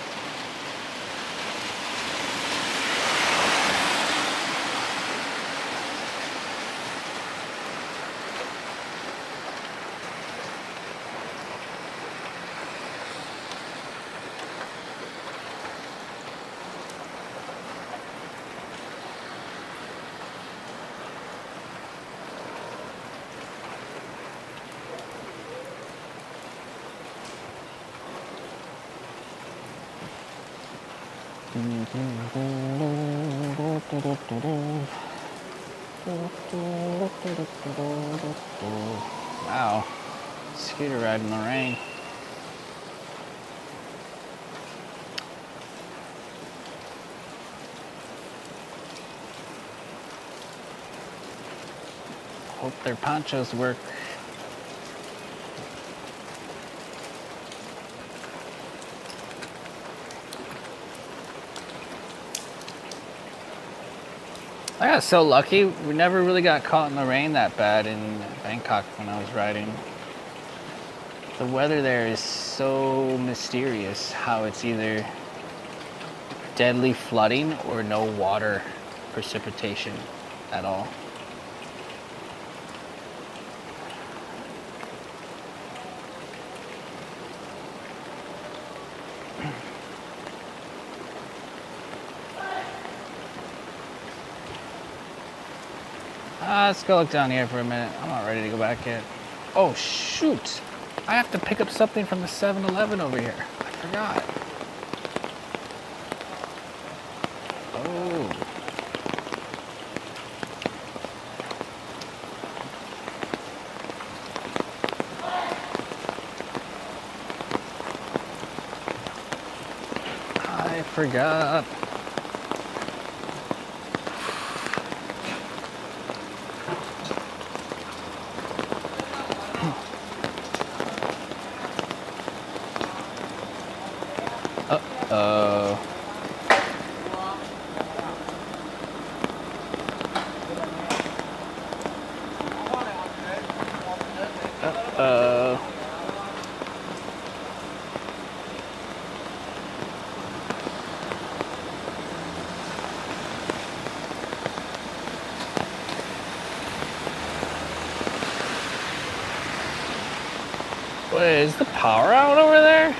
Wow, scooter ride in the rain. Hope their ponchos work. I got so lucky. We never really got caught in the rain that bad in Bangkok when I was riding. The weather there is so mysterious, how it's either deadly flooding or no water precipitation at all. Let's go look down here for a minute. I'm not ready to go back yet. Oh shoot! I have to pick up something from the 7-Eleven over here. I forgot. Oh. I forgot. Uh-oh. Wait, is the power out over there?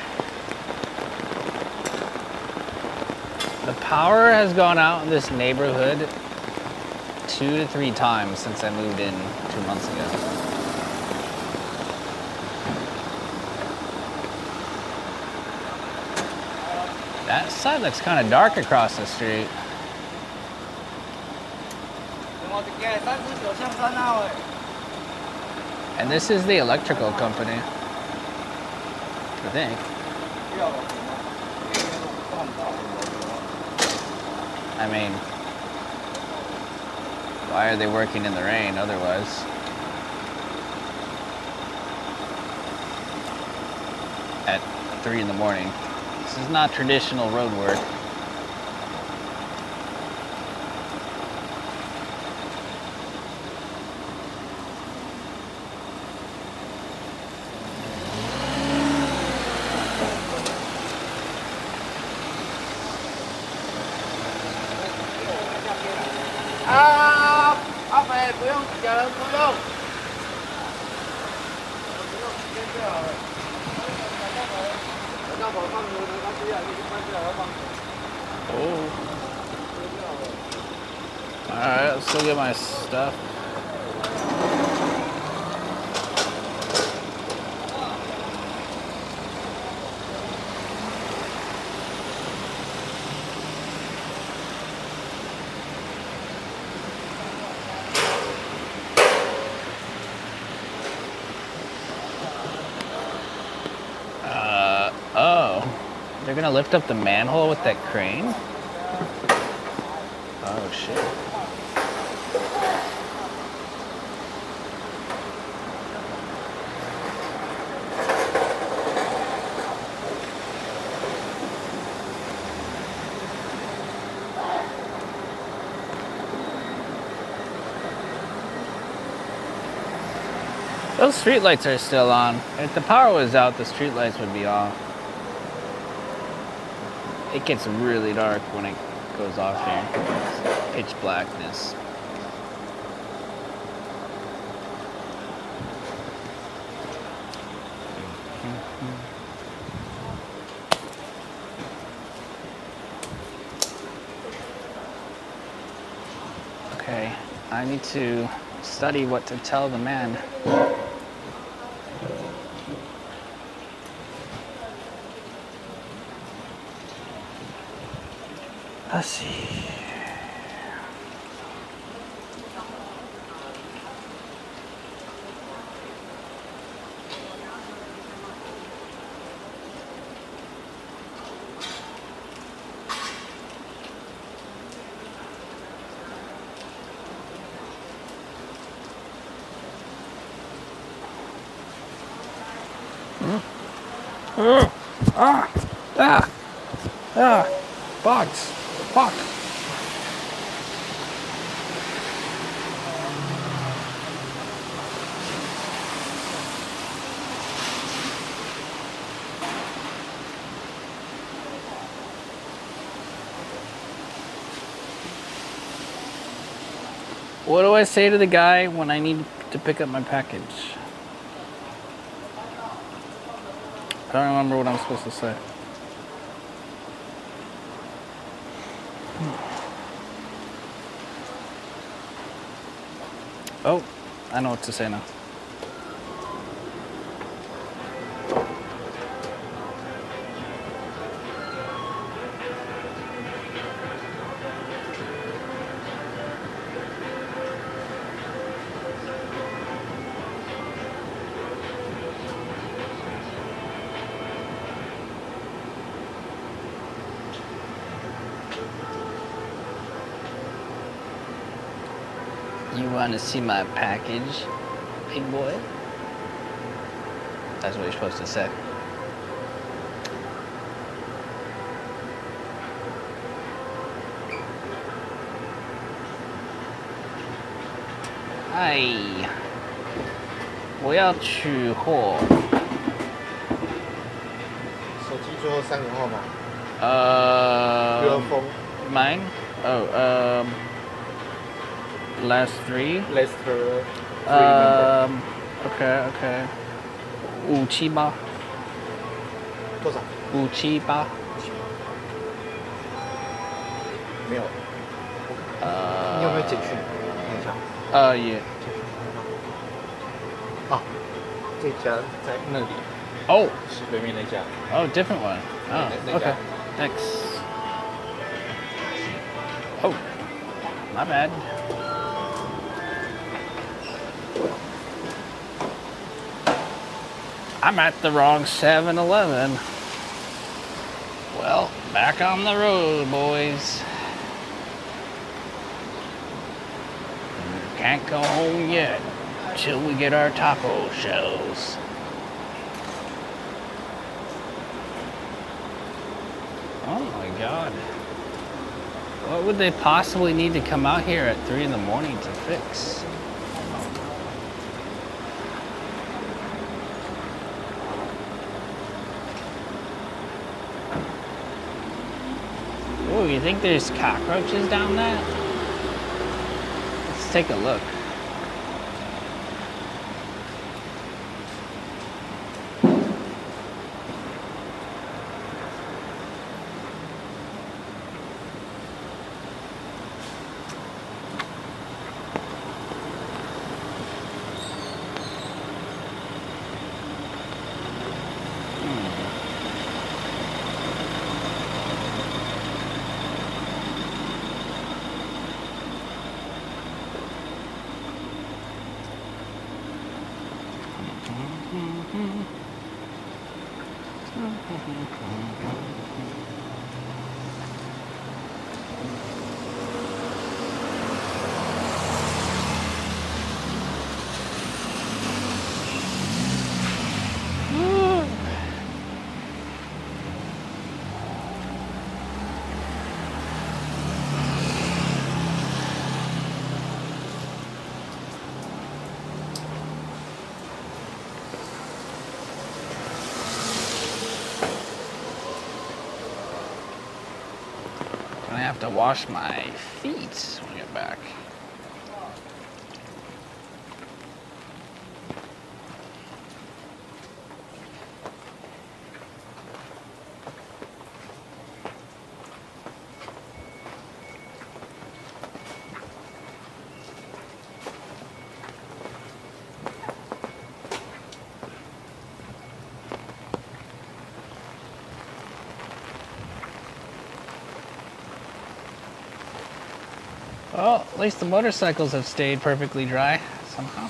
The power has gone out in this neighborhood 2 to 3 times since I moved in 2 months ago. That side looks kind of dark across the street. And this is the electrical company, I think. I mean, why are they working in the rain otherwise? At 3 in the morning. This is not traditional road work. Alright, let's go get my stuff. Oh. They're gonna lift up the manhole with that crane? Oh shit. Those streetlights are still on. If the power was out, the streetlights would be off. It gets really dark when it goes off here. It's pitch blackness. Okay, I need to study what to tell the man. Let's see. Box. Fuck. What do I say to the guy when I need to pick up my package? I don't remember what I'm supposed to say. Oh, I know what to say now. You want to see my package, big boy? That's what you're supposed to say. Hi， 我要取货。 手机最后3个号码。 Your phone. Mine? Oh, last 3. Last 3 number. Okay. 578， 多少？ 578。 没有。你有没有简讯？看一下。 也。 啊，这家在那里。 Oh. 是对面那家。 Oh, different one. Oh, okay. Thanks. Oh, my bad. I'm at the wrong 7-Eleven. Well, back on the road, boys. Can't go home yet till we get our taco shells. Oh my God. What would they possibly need to come out here at 3 in the morning to fix? Oh, you think there's cockroaches down there? Let's take a look. I have to wash my feet when I get back. Well, at least the motorcycles have stayed perfectly dry somehow.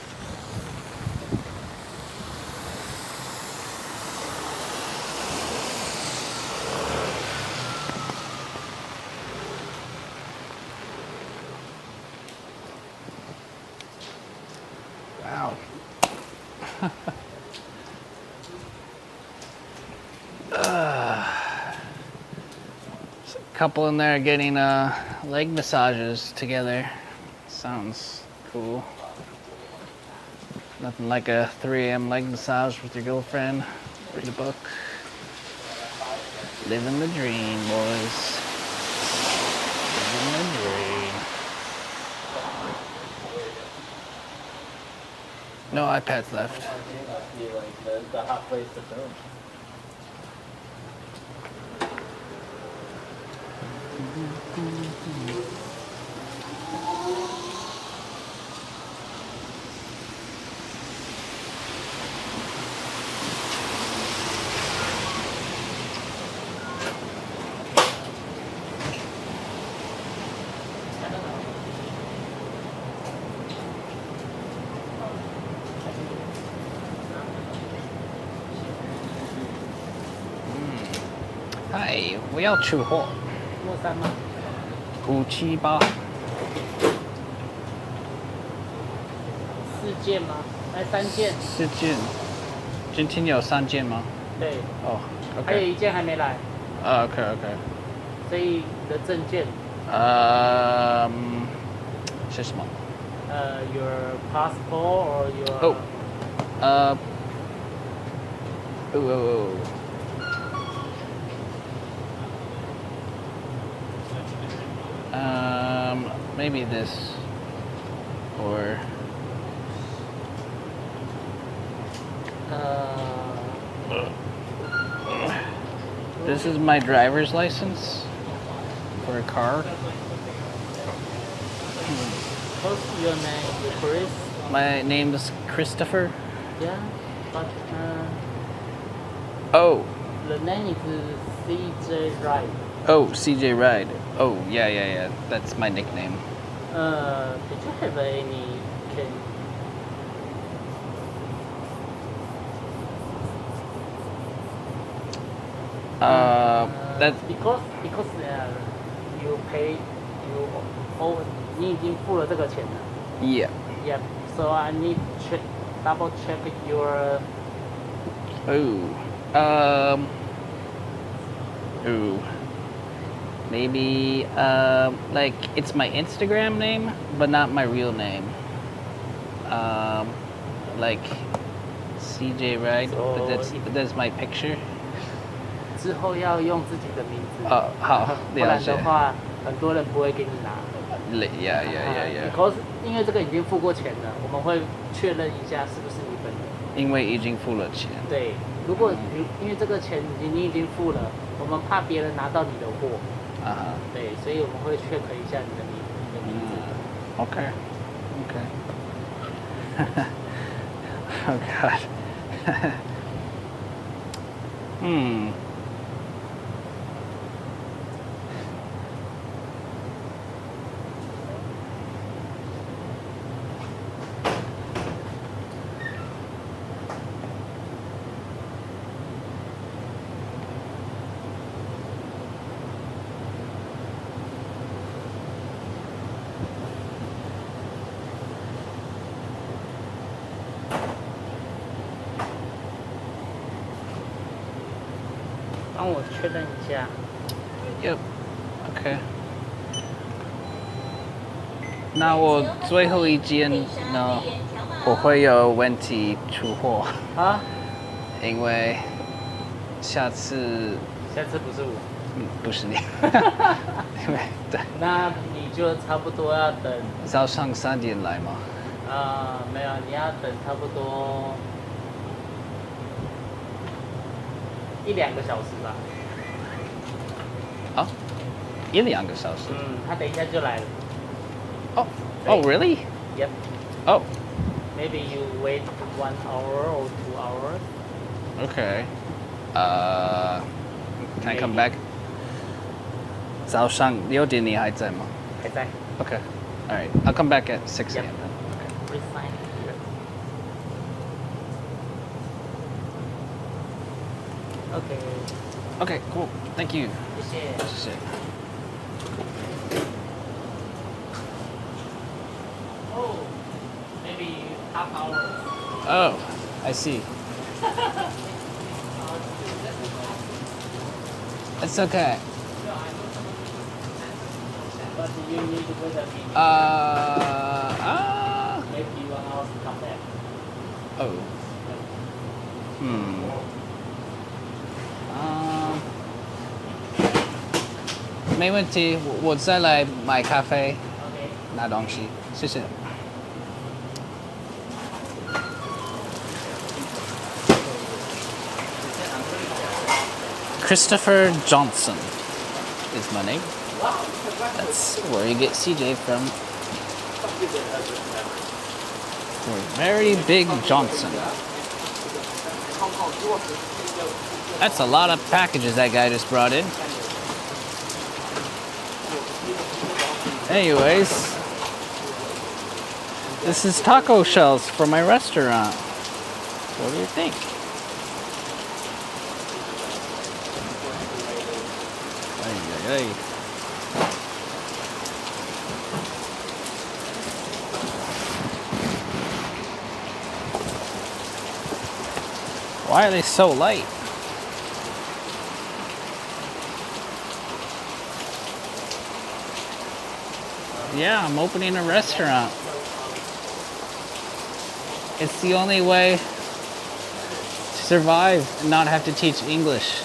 Wow. Couple in there getting leg massages together. Sounds cool. Nothing like a 3 a.m. leg massage with your girlfriend. Read a book. Living the dream, boys. Living the dream. No iPads left. The hot place to film. Hi, 我要取货。 莫三吗 578。 4件吗？来3件。 4件。今天有3件吗？ 对。 哦， 还有1件还没来。 OK。 所以你的证件。 是什么 ？Your passport or your. Maybe this, or This is my driver's license for a car. What's your name? Chris? My name is Christopher. Yeah, but Oh, the name is CJ Wright. oh, CJ Ride. Oh, yeah. That's my nickname. Did you have any? That's because you pay you oh 你已经付了这个钱了。 yeah. Yep. So I need to double check your. Ooh. Maybe like it's my Instagram name, but not my real name. Like CJ Ride, but that's my picture. 之后要用自己的名字。 好， 不然了解。 的话，很多人不会给你拿。 Yeah. Because 因为这个已经付过钱了，我们会确认一下是不是你本人。 因为已经付了钱。 对，如果因为这个钱你已经付了，我们怕别人拿到你的货。对，所以我们会check一下你的名字。 Okay. Oh God. 帮我确认一下。 Yep. Okay. 那我最后一件呢，我会有问题出货。 啊？ 因为下次不是我。 不是你。因为对。 那你就差不多要等。 早上3点来吗？ 没有，你要等差不多1-2个小时吧。 啊？1-2个小时？ 他等一下就来了。 Oh, really? Yep. Oh. Maybe you wait 1 hour or 2 hours. Okay. Can I come back? 早上6点你还在吗？ 还在。 Okay. All right. I'll come back at 6 a.m. then. Please sign here. Okay. Okay, cool. Thank you. 谢谢。Oh, maybe half hour. Oh, I see. It's okay. But you need to wait a minute. Maybe 1 hour to come back. Oh. Hmm. 没问题，我再来买咖啡， Okay. 拿东西，谢谢。Christopher Johnson is my name. That's where you get CJ from. For very big Johnson. That's a lot of packages that guy just brought in. Anyways, this is taco shells for my restaurant. What do you think? Ay. Why are they so light? Yeah, I'm opening a restaurant. It's the only way to survive and not have to teach English.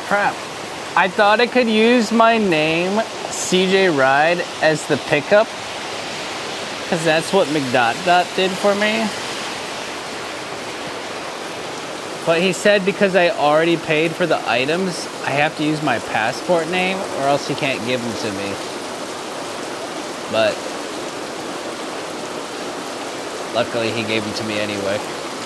Crap. I thought I could use my name, CJ Ride, as the pickup. Because that's what McDot did for me. But he said because I already paid for the items, I have to use my passport name or else he can't give them to me. But luckily he gave them to me anyway.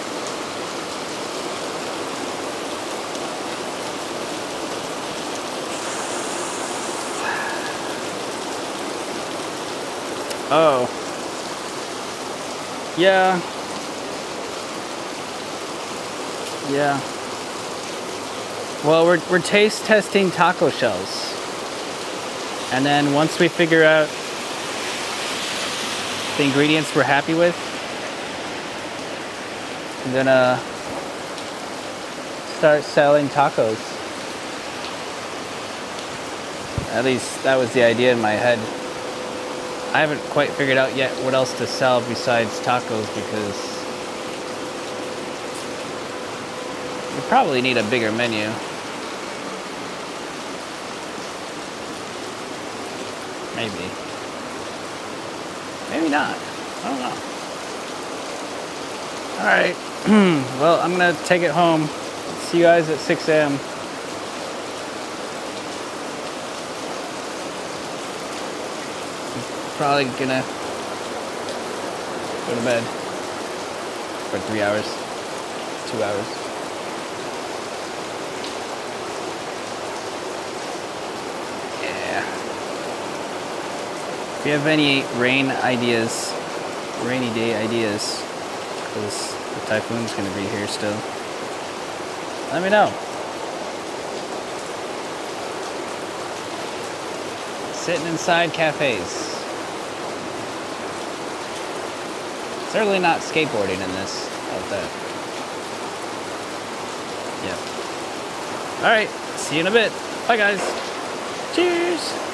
Oh. Yeah. Yeah. Well, we're taste testing taco shells. And then once we figure out the ingredients we're happy with, I'm gonna start selling tacos. At least that was the idea in my head. I haven't quite figured out yet what else to sell besides tacos because we probably need a bigger menu. Maybe. Maybe not. I don't know. Alright. Well, I'm gonna take it home. See you guys at 6 a.m. Probably gonna go to bed for 3 hours, 2 hours. Yeah. If you have any rainy day ideas, because the typhoon's gonna be here still, let me know. Sitting inside cafes. Certainly not skateboarding in this. How about that? Yep. Alright, see you in a bit. Bye guys. Cheers!